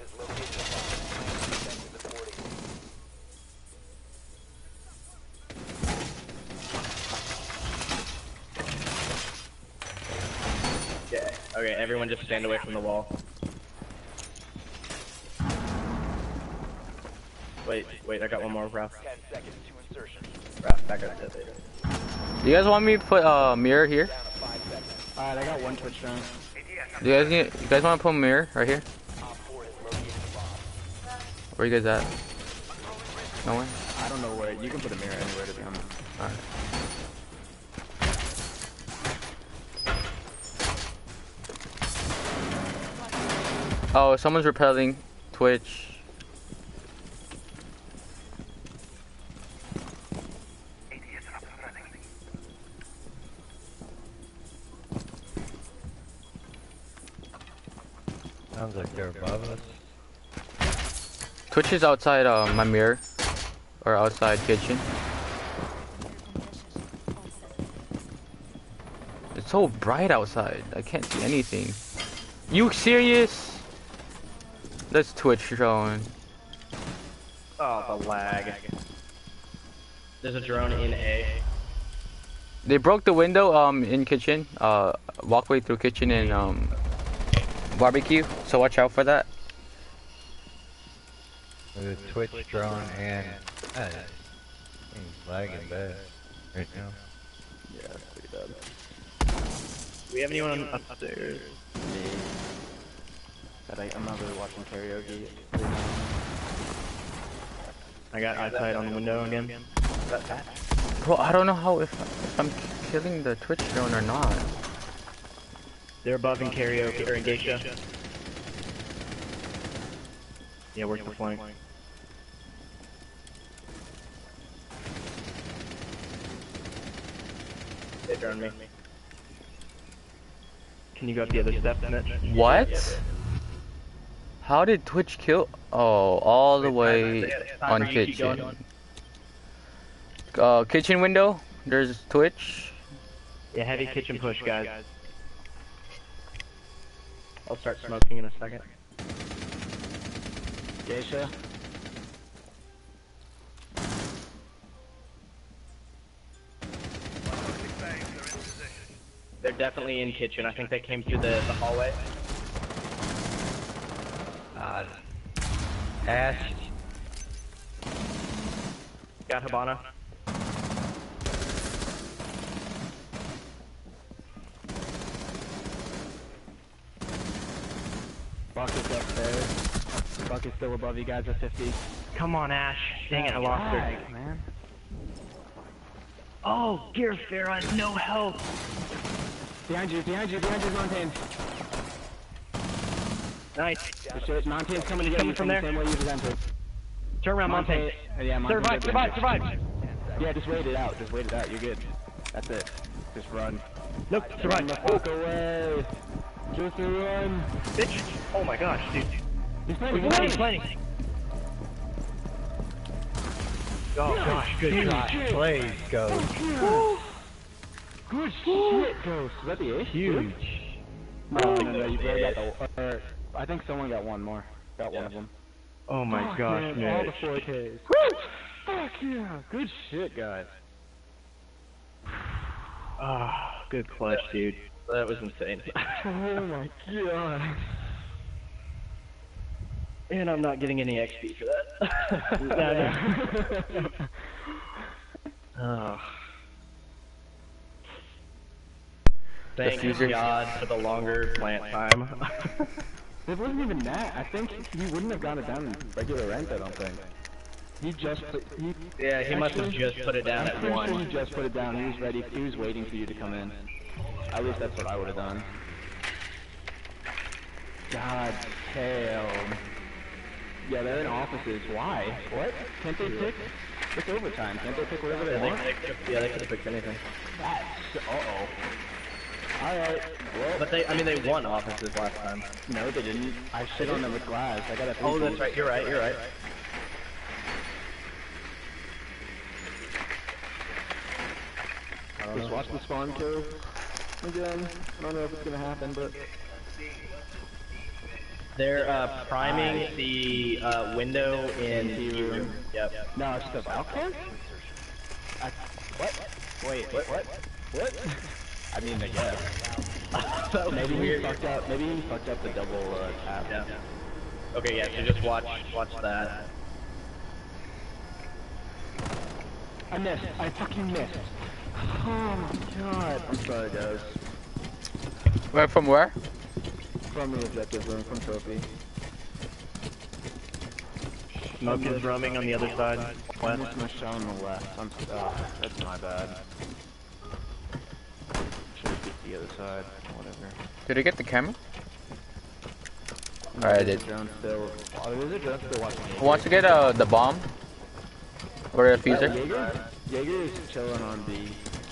Yeah, okay, everyone just stand away from the wall. Wait, wait, I got one more, Ralph. ten seconds to insertion. Ralph, back up that later. You guys want me to put a uh, mirror here? Alright, I got one Twitch drone. You guys, need, you guys want to put a mirror right here? Where you guys at? No one? I don't know where. You can put a mirror anywhere, to be honest. Alright. Oh, someone's repelling Twitch. Sounds like they're above us. Twitch is outside uh, my mirror. Or outside kitchen. It's so bright outside. I can't see anything. You serious? That's Twitch showing. Oh, the lag. There's a drone in A. They broke the window um in kitchen. Uh, walkway through kitchen and um barbecue. So watch out for that. With a Twitch drone and uh, things lagging bad right now. Yeah, that's pretty bad. Do we have anyone upstairs? Me. But I, I'm not really watching karaoke. I got eyesight on the window again. Bro, I don't know how if, if I'm killing the Twitch drone or not. They're above in karaoke or in geisha. Yeah, where's the flank? They droned me. Can you go up the other steps, Mitch? What? How did Twitch kill? Oh, all the way on kitchen. Uh, kitchen window. There's Twitch. Yeah, heavy kitchen push, guys. I'll start smoking in a second. Geisha. They're definitely in kitchen. I think they came through the, the hallway. Uh, Ash. Got Habana. Buck is upstairs. Buck is still above you guys at fifty. Come on, Ash. Dang it, I lost her. Heck, man. Oh, Gear Farah, no help. Behind you, behind you, behind you, Montaigne. Nice. Good shit. Montaigne's coming to get Coming you from from there. the same way you just entered. Turn around, Montaigne. Uh, yeah, Montaigne Survive, did survive, behind survive. you. Yeah, just wait it out. Just wait it out. You're good. That's it. Just run. Nope, Run the survive. fuck away. Just run. Bitch. Oh my gosh, dude. He's playing. He's playing, he's playing. Oh gosh, good shot. Plays go. Good shit, Ghost. Is that the ace? Huge. No, no, no. You barely got the. Uh, I think someone got one more. Got one of them. Oh my Fuck, gosh, man, man. all the four Ks. Fuck yeah. Good shit, guys. Ah, good clutch, dude. That was insane. Oh my god. And I'm not getting any X P for that. no, no. Oh. Thank Diffuser. God for the longer plant time. It wasn't even that. I think he wouldn't have got it down in regular rank, I don't think. He just put, he, Yeah, he must have just put it down I'm at pretty one. sure he just put it down. He was ready. He was waiting for you to come in. At least that's what I would have done. God damn. Yeah, they're in offices. Why? What? Can't they pick? It's overtime. Can't they pick whatever they Yeah, want? they, they could've- yeah, they could have picked anything. That's. Uh oh. Alright. Well, But they, I mean, they won offices last time. no, they didn't. I shit on them with glass. I got a three. Oh, that's right. You're right. You're right. Just watch the spawn kill. Again, I don't know if it's gonna happen, but. They're uh, priming the uh, window in T T room. room. Yep. No, it's the Valkyrie? I, what? Wait, what? What? What? I mean, I guess. Maybe he fucked up. Maybe he fucked up the double uh, tap. Yeah. Okay, yeah. So just watch, watch that. I missed. I fucking missed. Oh my god. I'm sorry, guys. Where from where? From the objective room, from Trophy. Smoke is roaming on the other side. I West. missed my shot on the left. I'm. Oh, that's my bad. Should have hit the other side. Whatever. Did I get the camera? No, Alright, I there's did. a drone still. Oh, there's a drone still watching. Who wants to get uh, the bomb? Or a Uh, fuser? Jaeger? Jaeger is chilling on B.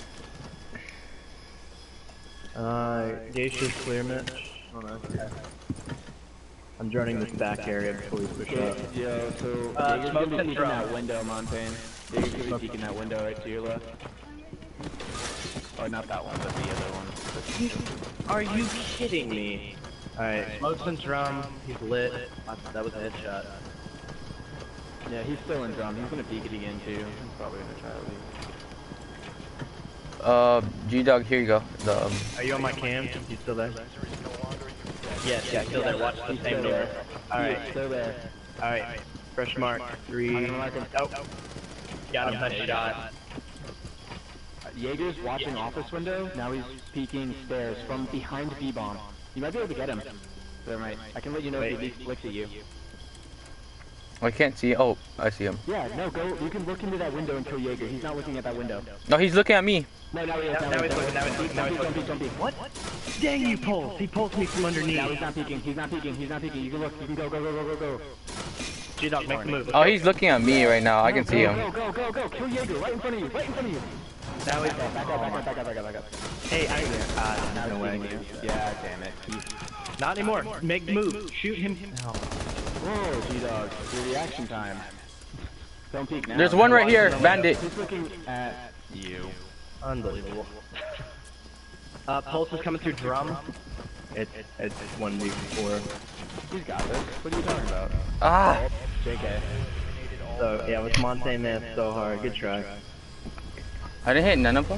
Uh, Geisha's clear, Mitch. Oh, no. I'm droning this back area before we push up. Yeah, so Uh, Jaeger's smoke gonna be and peeking drone. that window, Montaigne. Jaeger's gonna be peeking that window right to your left. Oh, not that one, but the other one. Are you kidding me? Alright, smokes and drum. He's lit. That was a headshot. Yeah, he's still in drum. He's gonna peek it again too. He's probably gonna try to leave. Uh, G-Dog, here you go. The, um, Are you on my cam? You still there? Yes, yeah, still there. Watch the same door. Alright, He's still there. alright. Fresh mark. Three. I'm gonna mark him. Oh. Got him headshot. Uh, Jaeger's watching office window. Now he's peeking stairs from behind B-bomb. You might be able to get him. There might. I can let you know if he le- looks at you. I can't see. Oh, I see him. Yeah, no, go. You can look into that window and kill Jaeger. He's not looking at that window. No, he's looking at me. No, now he is. Now- now he's looking, now he's looking, now he's Don't peek, looking. don't peek, don't peek. What? Dang, you pulsed. He pulsed me from underneath. Now he's not peeking. He's not peeking. He's not peeking. You can look. You can go, go, go, go, go, go. G-Dog, make the move. Oh, he's looking at me right now. I can No, see go, him. Go, go, go, go. Kill Jaeger right in front of you. Right in front of you. Now he's Back up, back up, back up, back up, back up, back up. Hey, I. Ah, Now no he's way. peeking you. Yeah, damn it. He's Not anymore. Make the move. Shoot him. Oh. Whoa, G-Dog. Your reaction time. Don't peek now. There's one right here, bandit. He's looking at you. Unbelievable. Uh, Pulse is coming through drum. It's it's one v four. He's got this. What are you talking about? Ah. J K. So yeah, with Monte man so hard. Good try. I didn't hit none of them.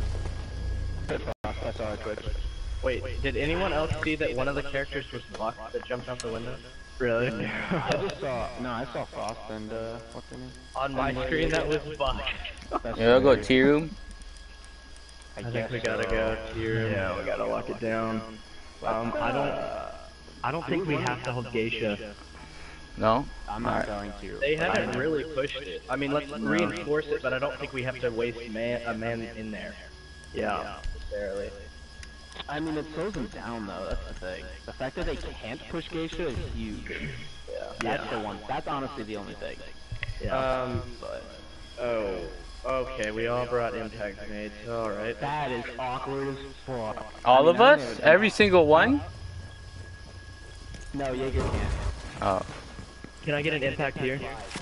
I saw it quick. Wait, did anyone else see that one of the characters was Buck that jumped out the window? Really? I just saw. No, I saw Frost and uh, what's her name? On my screen, that was Buck. Yeah, I'll go tea room. I, I guess think we gotta so. go here. Yeah, we gotta lock it down. Um, I don't. I don't think we have to hold Geisha. No? I'm not going to. They haven't really pushed it. I mean, let's reinforce it, but I don't think we have to waste man a man in there. Yeah, necessarily. I mean, it slows them down though. That's the thing. The fact that they can't push Geisha is huge. Yeah, that's the one. That's honestly the only thing. Yeah. Um. But, oh. Okay, we all brought impact grenades. All right. That is awkward as fuck. All I mean, of I us? never done Every that. single one? No, Jaeger can't. Oh. Can I get an impact here?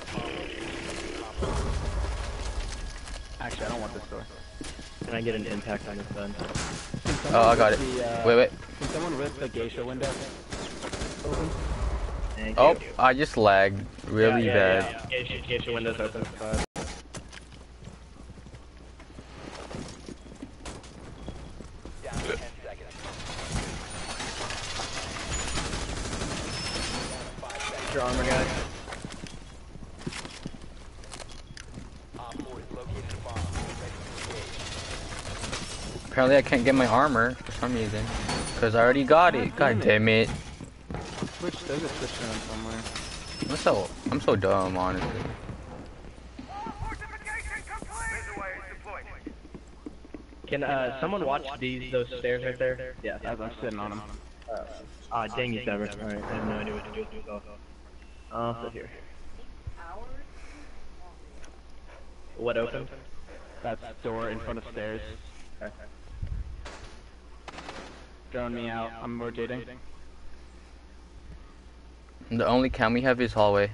Actually, I don't want this door. Can I get an impact on this gun? Oh, I got it. The, uh, Wait, wait. Can someone rip the Geisha window open? Thank Oh, you. I just lagged really yeah, bad. Yeah, yeah. Geisha, Geisha windows open. Uh, Down to ten seconds. your armor guy. Op four is located a bomb. Ready to engage. Apparently I can't get my armor for some reason. Because I already got it. God damn it. Switch, there's a switch on somewhere. I'm so, I'm so dumb, honestly. Can uh, someone watch these those stairs right there? Yeah. As I'm sitting on him. Ah, dang you, Sever. Alright, I have no idea what to do with myself. I'll sit here. What opened? That's door in front of stairs. Okay. Throwing me out. I'm rotating. The only cam we have is hallway.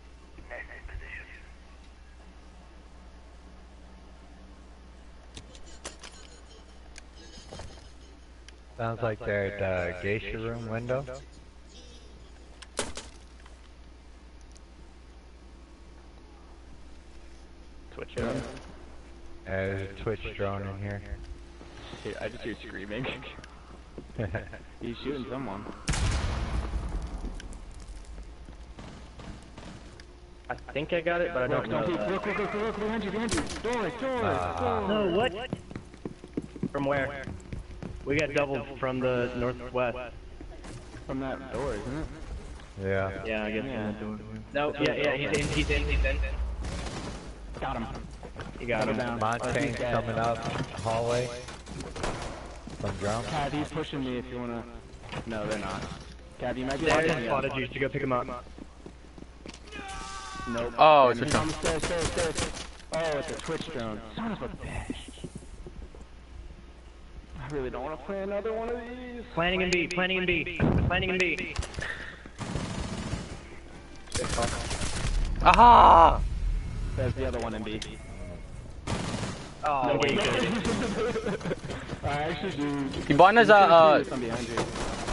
Sounds like they're at the geisha room window. Twitch drone. Uh, there's a Twitch drone in here. Here, I just hear screaming. He's shooting someone. I think I got it, but I don't know. Look, look, look, look, look, behind you, behind you. Doors, doors, Ah. doors. No, what? From where? We got doubled from the northwest. From that door, isn't it? Yeah. Yeah, I guess Yeah. from the door. No, yeah, yeah, he's in, he's in, he's in. Got him. You got him. down. Montaigne's coming up hallway. From drum. Cav, he's pushing me if you wanna. No, they're not. Cav, you might be Martin able to spotted you to go pick him up. Nope. Oh, Damn, it's he's a on the stairs, stairs, stairs. Oh, it's a Twitch drone. Son of a bitch. I really don't want to play another one of these. Planning in B, planning in B, planning in B. Aha! There's the other one in B. Oh, No, wait. I actually do. Ibana's uh, uh, Some behind you.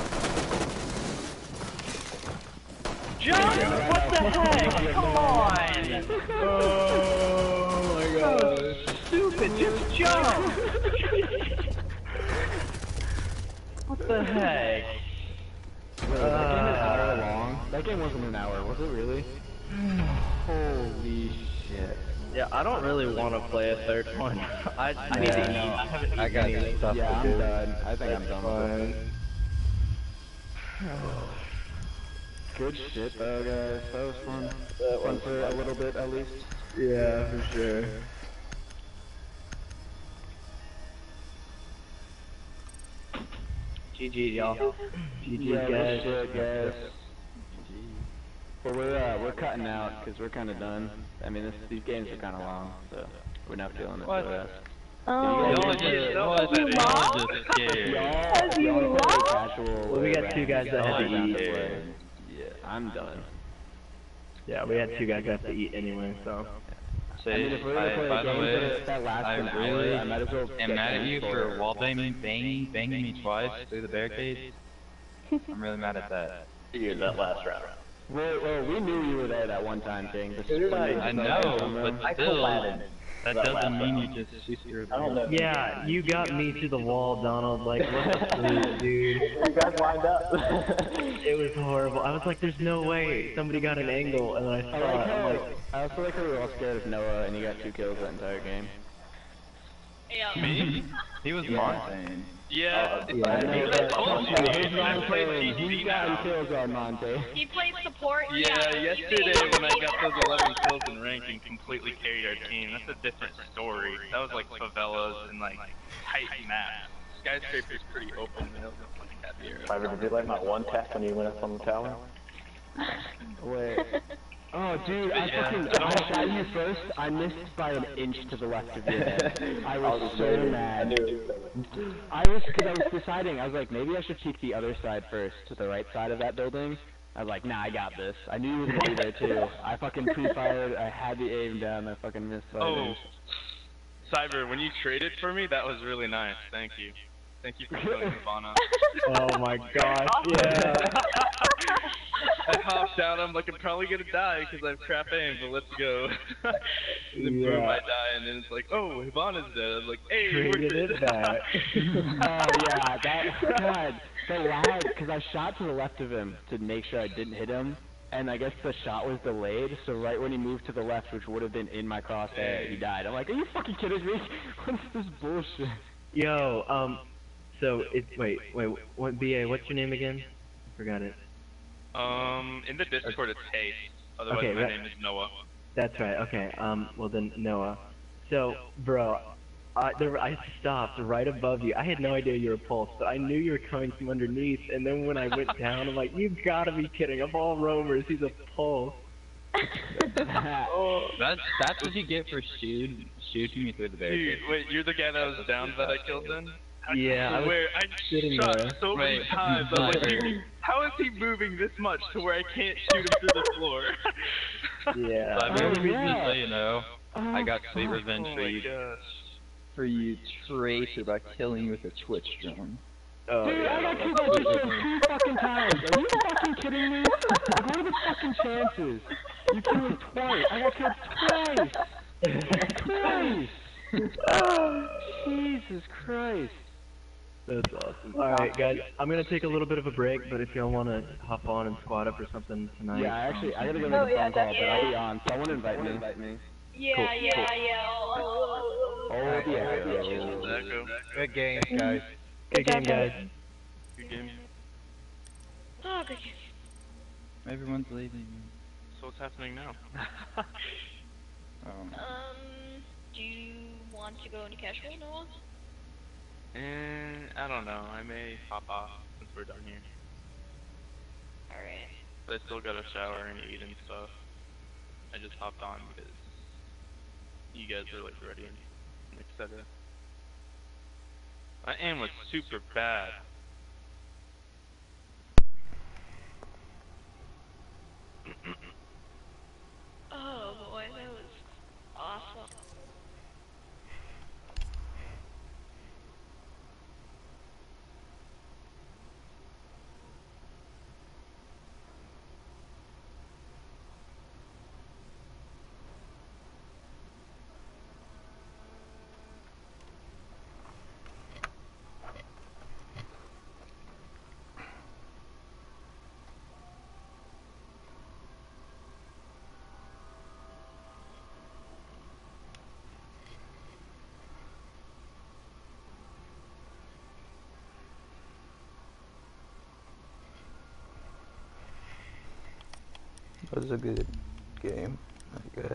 John, what the heck? Come on! Oh my god. Stupid, just jump! What the heck? Wait, was that game an hour long? That game wasn't an hour, was it really? Holy shit. Yeah, I don't really want to play a third one. I, I need to eat. I haven't I got eaten stuff Yeah, to I'm do. done. I think I'm done with it. Good shit though, guys. That was fun. Fun for a little bit at least. Yeah, for sure. G G, y'all. G G, Yeah, good guys. shit, guys. But we're uh, we're cutting out because we're kind of done. I mean, this, these games are kind of long, so we're not feeling it. What? So, uh, Oh, Y'all has just- you y'all lost? just scared. Has you lost? Well, we got two guys that had to eat. Yeah, I'm done. Yeah, we had two guys that have to eat anyway, so. I mean, if we're gonna play a game that, that lasts I an really hour, I might as well am get mad at done you for- for wall banging, banging, banging me twice through the barricades. I'm really mad at that. Figured that last round. Well, well, we knew you were there that one time, King. Just Dude, I- I know, but I still, collabed. that doesn't mean you just shoot through the I don't know. Yeah, you got me to the wall, Donald. Like, what the flute, dude? You guys lined up. It was horrible. I was like, there's no way somebody got an angle, and then I I saw like it. I'm how, like, I also like how we were all scared of Noah and he got two kills that entire game. Me? He was Montane. Yeah. yeah. I know, That's but bullshit. who's I play Monte? P C Who's gotten now. kills on Monte? He plays support. Yeah, yesterday when I got those eleven kills in rank and completely carried our team, that's a different story. That was like favelas and like tight maps. Skyscraper's pretty open, and it was like happier. Fiverr, did you like my one tap when you went up on the tower? Wait. Oh, dude, I Yeah. fucking, I shot you first. I missed by an inch to the left of your head. I was so I mad. knew it was coming. I was, cause I was deciding, I was like, maybe I should peek the other side first, to the right side of that building. I was like, nah, I got this. I knew you were gonna be there too. I fucking pre-fired, I had the aim down, I fucking missed by an Oh, inch. Cyber, when you traded for me, that was really nice. Thank you. Thank you for killing Ivana. oh my gosh, yeah. I hopped down, I'm like, I'm probably gonna die because I have crap aim, but let's go. and then Yeah. boom, I die, and then it's like, oh, Ivana's dead. I'm like, hey, we're Traded good. it back. Oh yeah, that, God, the lag, cause I shot to the left of him to make sure I didn't hit him, and I guess the shot was delayed, so right when he moved to the left, which would have been in my crosshair, he died. I'm like, are you fucking kidding me? What is this bullshit? Yo, um, so, it, wait, wait, what, B A, what's your name again? Forgot it. Um, in the Discord it's Hayes. Otherwise Okay, my right. name is Noah. That's right, okay, um, well then, Noah. So, bro, I, there, I stopped right above you. I had no idea you were pulsed, but I knew you were coming from underneath, and then when I went down, I'm like, you gotta be kidding, of all roamers, he's a pulse. Oh, that's that's what you get for shoot, shooting me through the barricade. Dude, wait, you're the guy that was down that I killed then? Yeah, I I was swear, I sitting shot there. so many Wait, times. I was like, Cyber. dude, how is he moving this much to where I can't shoot him through the floor? Yeah. So I'm Oh, really yeah. so you know, I got sweet fuck. revenge Oh for my you, gosh. for you tracer by killing you with a Twitch drone. Oh, Dude, yeah. I got killed by Tristan two fucking times. Are you fucking kidding me? Like, what are the fucking chances? You killed me twice. I got killed twice. Twice. Jesus Christ. That's awesome. Alright, guys, I'm gonna take a little bit of a break, but if y'all wanna hop on and squad up or something tonight. Yeah, I actually, I gotta go Oh, make a yeah, phone call, but I'll be definitely. on. Someone invite me. Yeah, Cool. yeah, yeah. Oh, Oh, the echo. Echo. Good game, guys. Good game, guys. Good game. oh, good. Everyone's leaving. So what's happening now? Um, Um, do you want to go into casual, Noah? And I don't know. I may hop off since we're done here. Alright. But I still gotta shower and eat and stuff. I just hopped on because you guys are like ready and et cetera. My aim was super bad. Oh boy, that was awesome. it was a good game, I guess.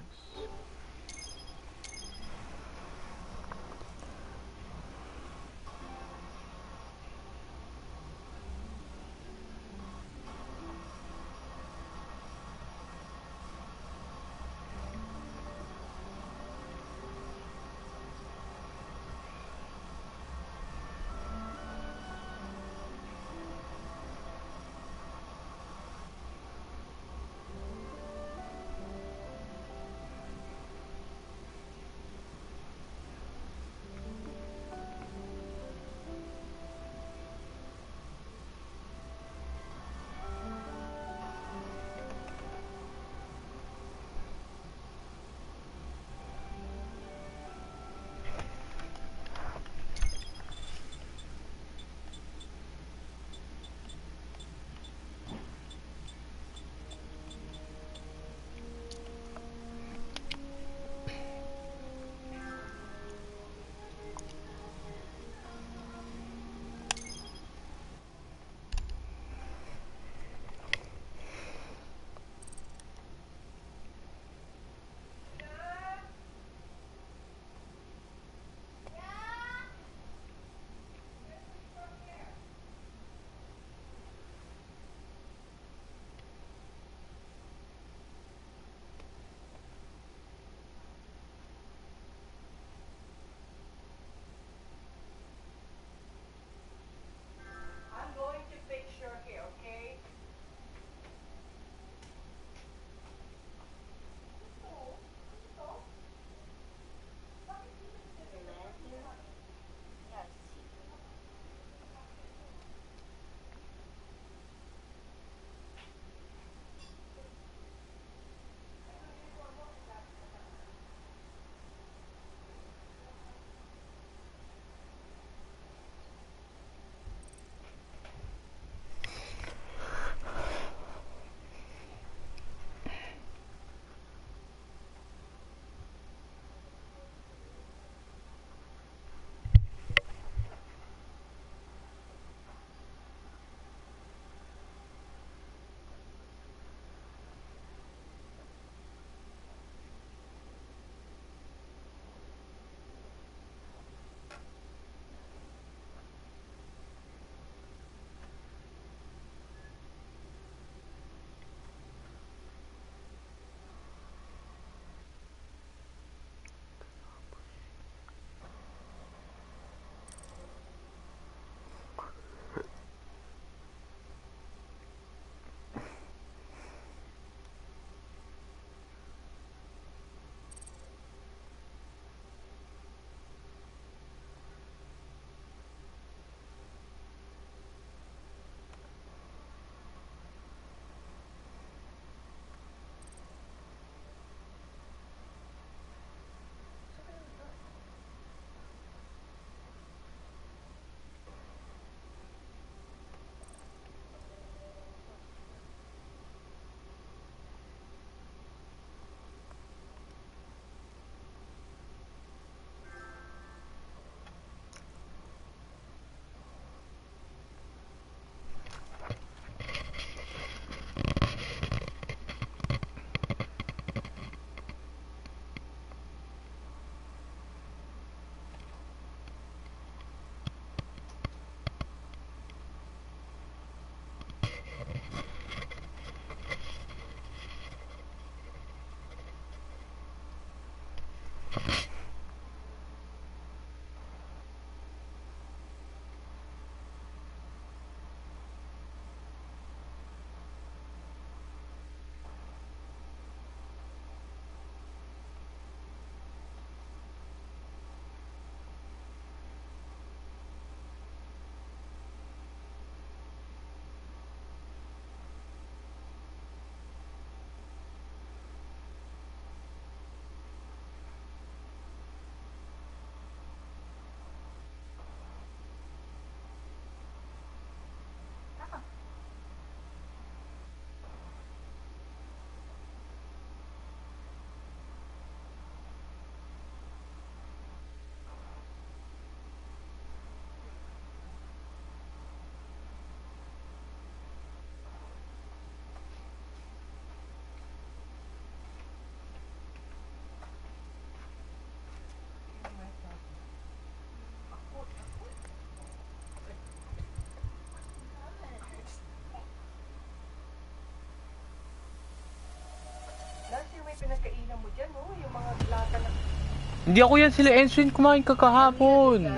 Hindi ako yan sila Ensuin kumain ka kahapon.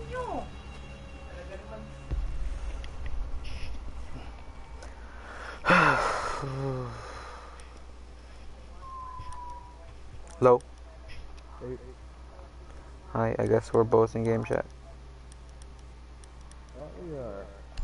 Hello. Hi, I guess we're both in game chat. Oh, we are.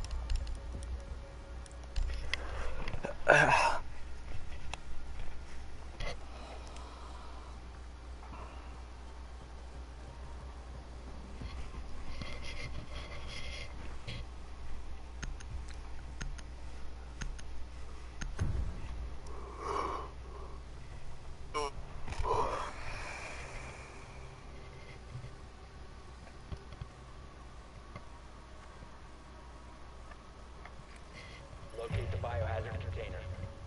Locate the biohazard container.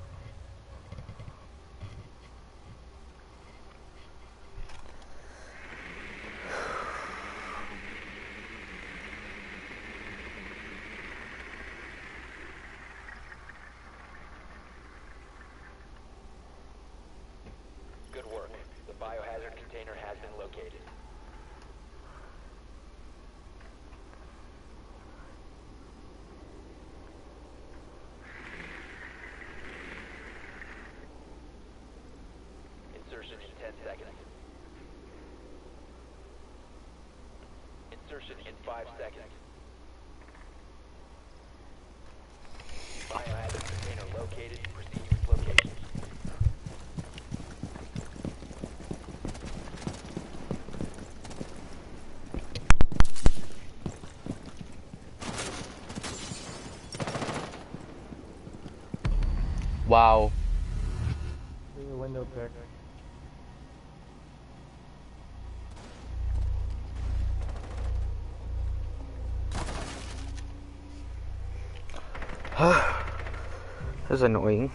Good work. The biohazard container has been located. Insertion in ten seconds. Insertion in five seconds. Biohazard container located. Proceed with location. Wow. Do your window pick. That's annoying.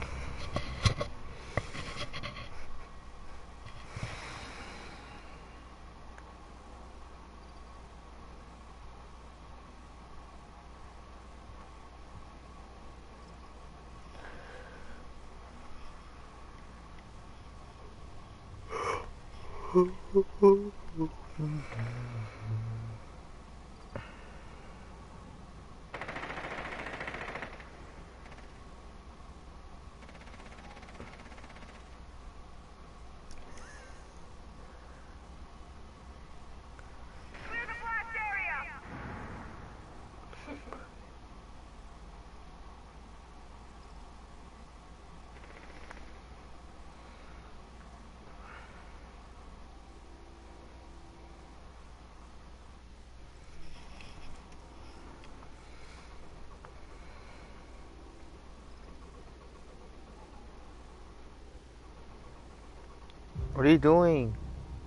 What are you doing?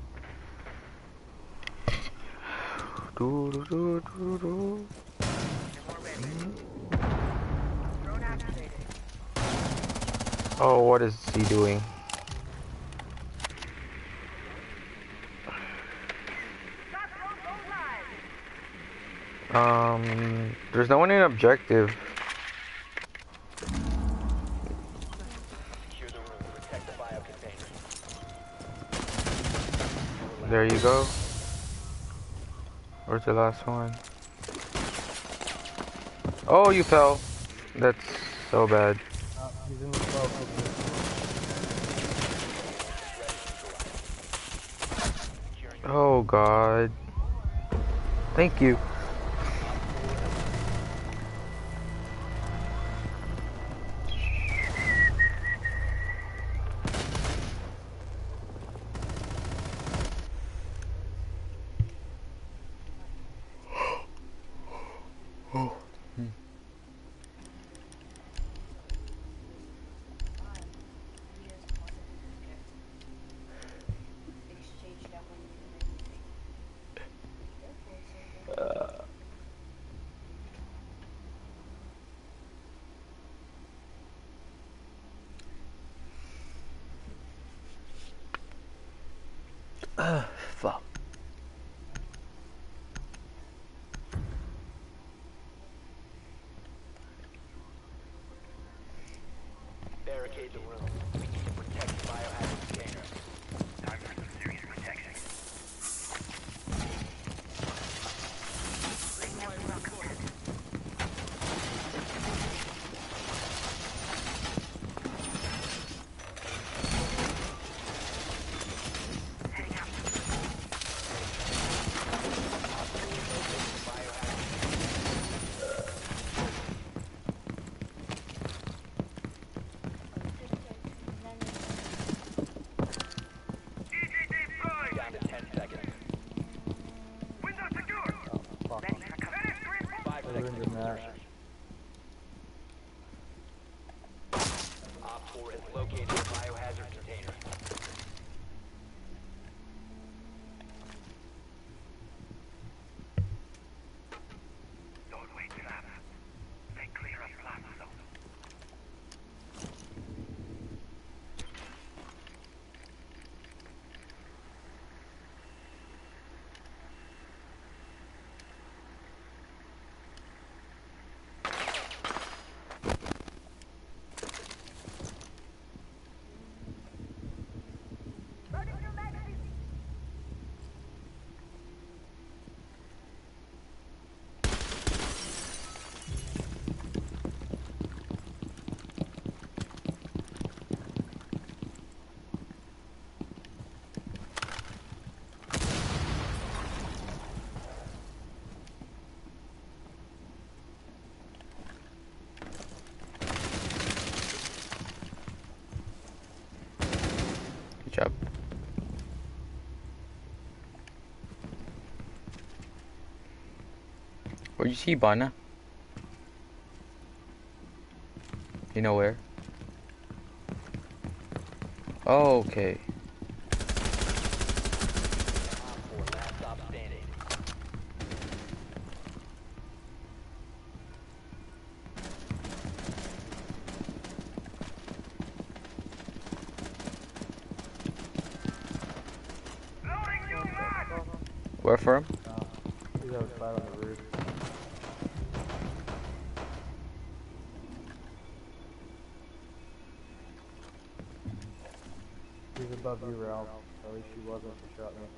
Do, do, do, do, do. Oh, what is he doing? Um, there's no one in objective. Secure the room. Protect the bio container. There you go. Where's the last one? Oh, you fell. That's so bad. Uh, he's in the smoke. Oh God. Thank you. Uh, fuck. Barricade the room. We need to protect the biohazard container. four has located a biohazard container. Good job. Where'd you see Bana? You know where? Oh, okay. four, last stop standing. Where from? He's outside on the roof. He's above you, Ralph. At least he wasn't. He shot me.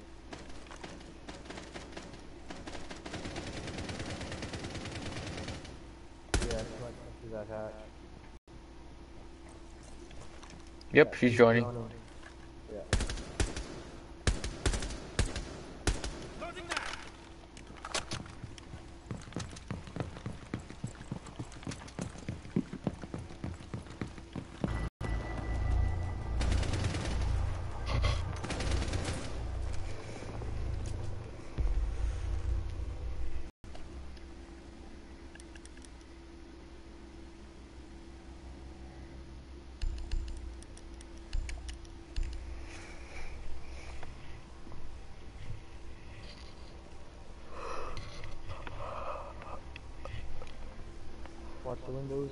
Yeah, she might come through that hatch. Yep, she's joining. Yeah. Watch the windows.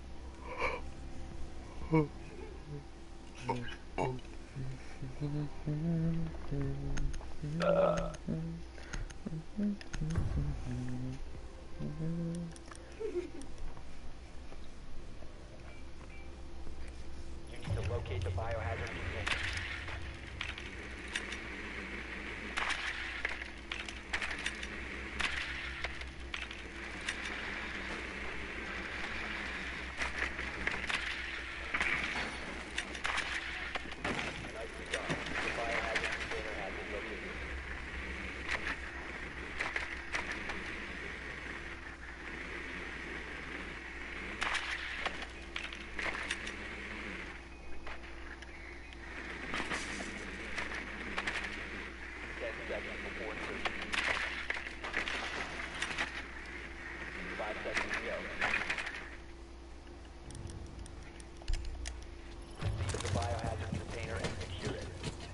You need to locate the biohazard container. Nicely done. The biohazard container has been located. Ten seconds before insertion. Five seconds to go. Proceed to the biohazard container and secure it.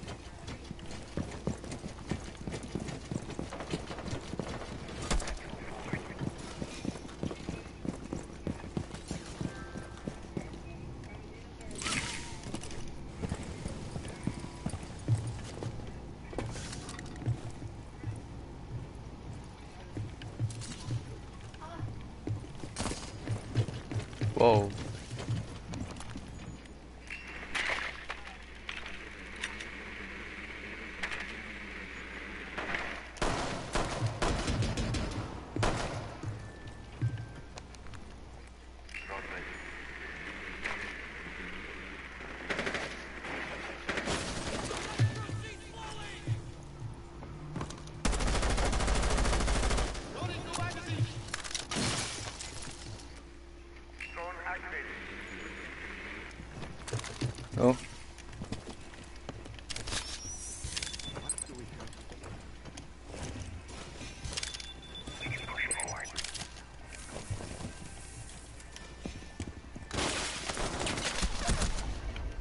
Whoa. Oh.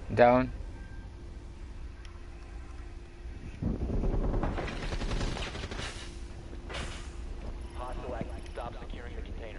Down. Hostile active. Stop securing the container.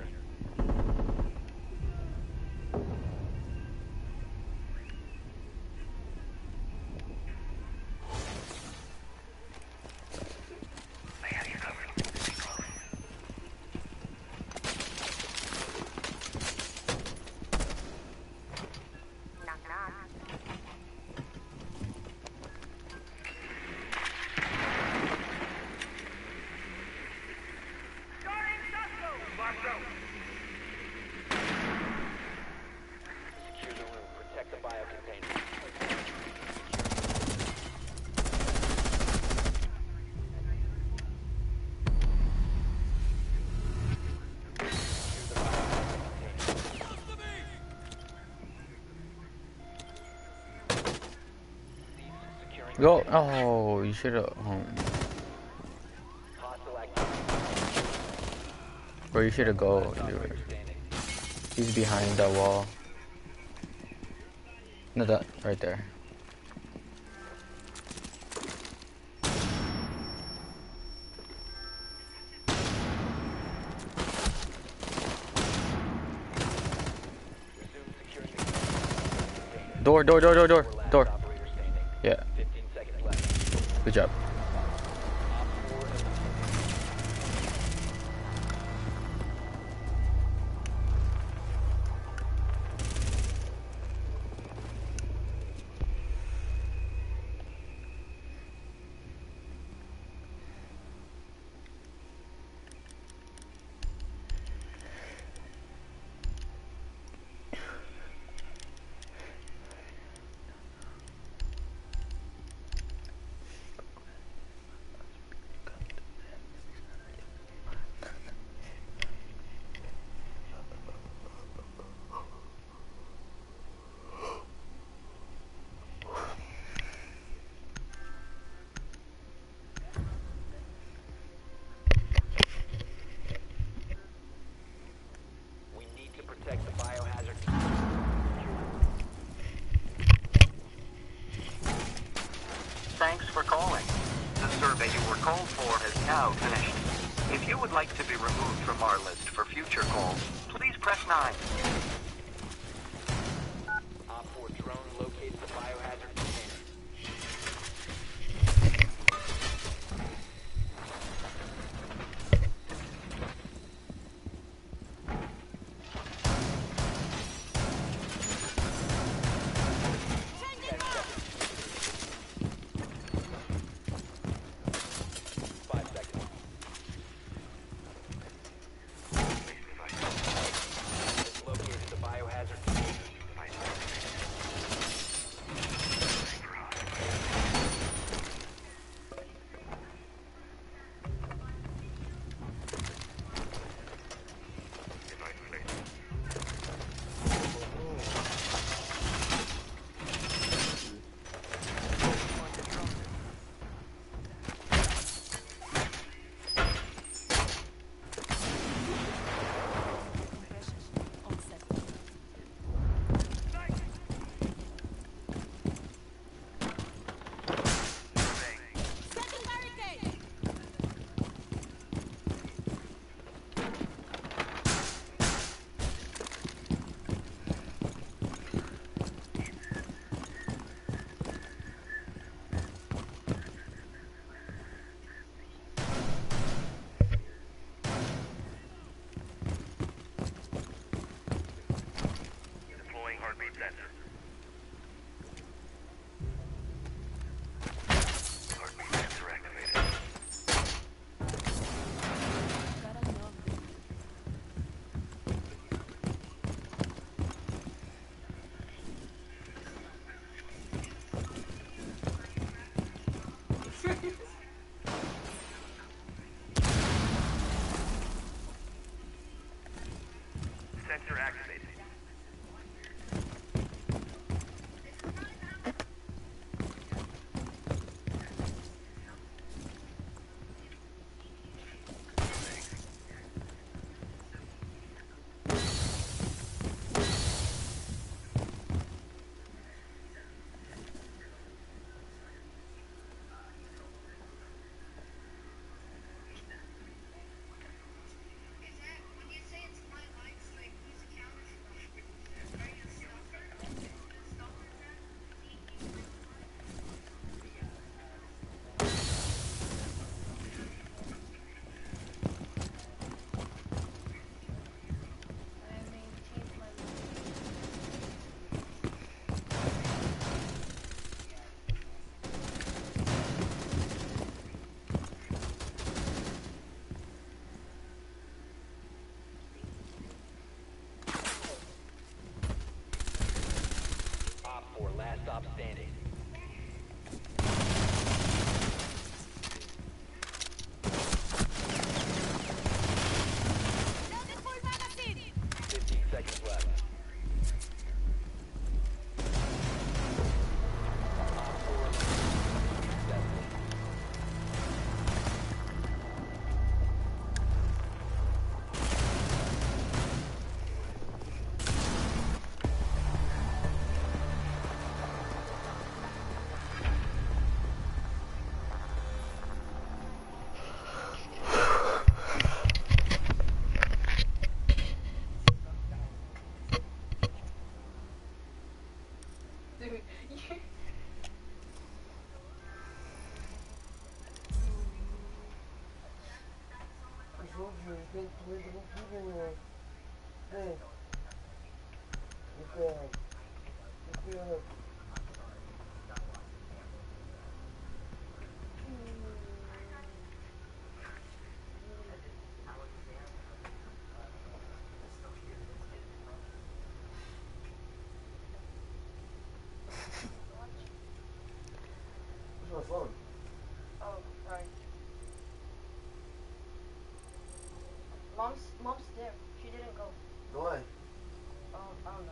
Secure the room. Protect the bio container. Go. Oh, you should have. Oh. Hostile activity. Bro, you should have go. Operator standing. He's behind that wall. No, that right there. Resume securing the container. Door, door, door, door, door, Last door. operator standing. Yeah, fifteen seconds left. good job. Op four eliminated. We need to protect the biohazard container. Thanks for calling. The survey you were called for has now finished. If you would like to be removed from our list for future calls, please press nine. Op four drone locates the biohazard container. Five seconds. Has located the four, last stop standing. Fifteen seconds left. Op four successful. Oh, right. Mom's mom's there. She didn't go. Why? Oh, I don't know.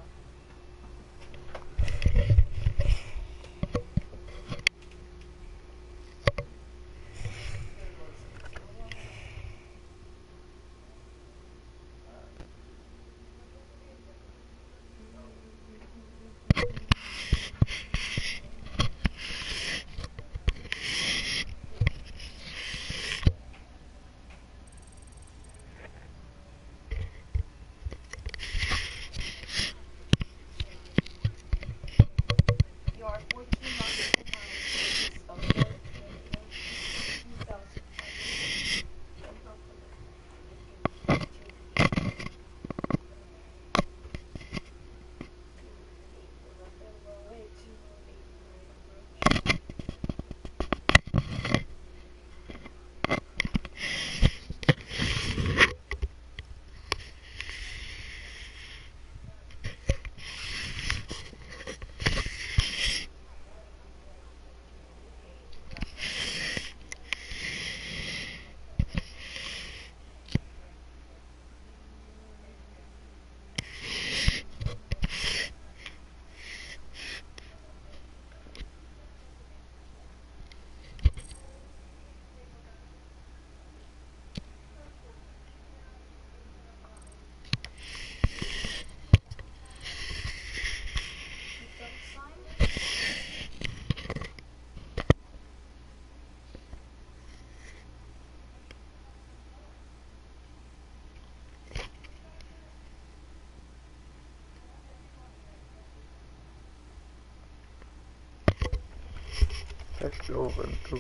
You are fourteen nautical miles of north two thousand Let's go over too.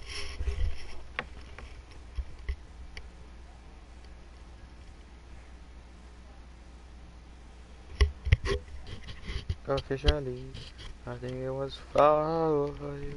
Officially, I think it was far over you.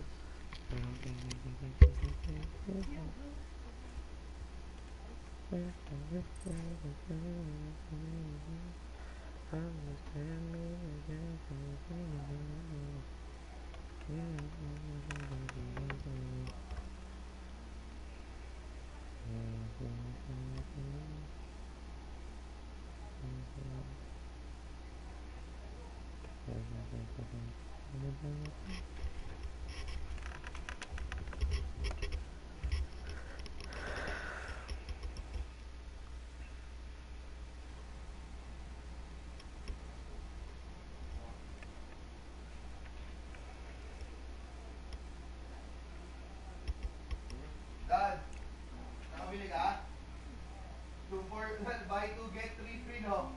Dad, nakabili ka? Two for, buy two, get three free, no?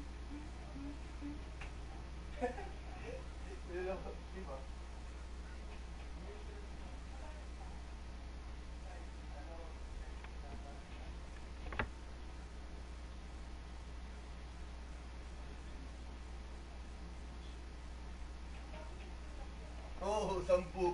Bili lang, di ba? Oo, sampu.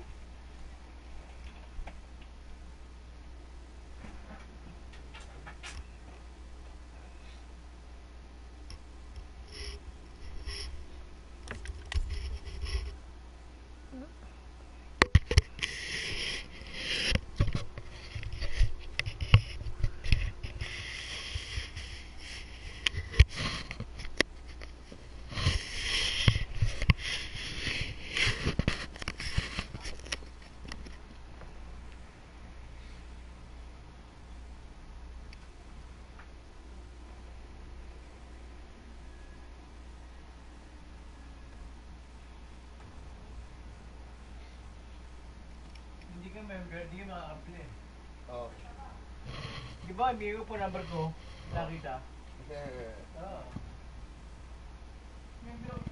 number, di makakapli. Oh. Di ba, hindi ko po number ko. Nakita. Yeah. Oo. Member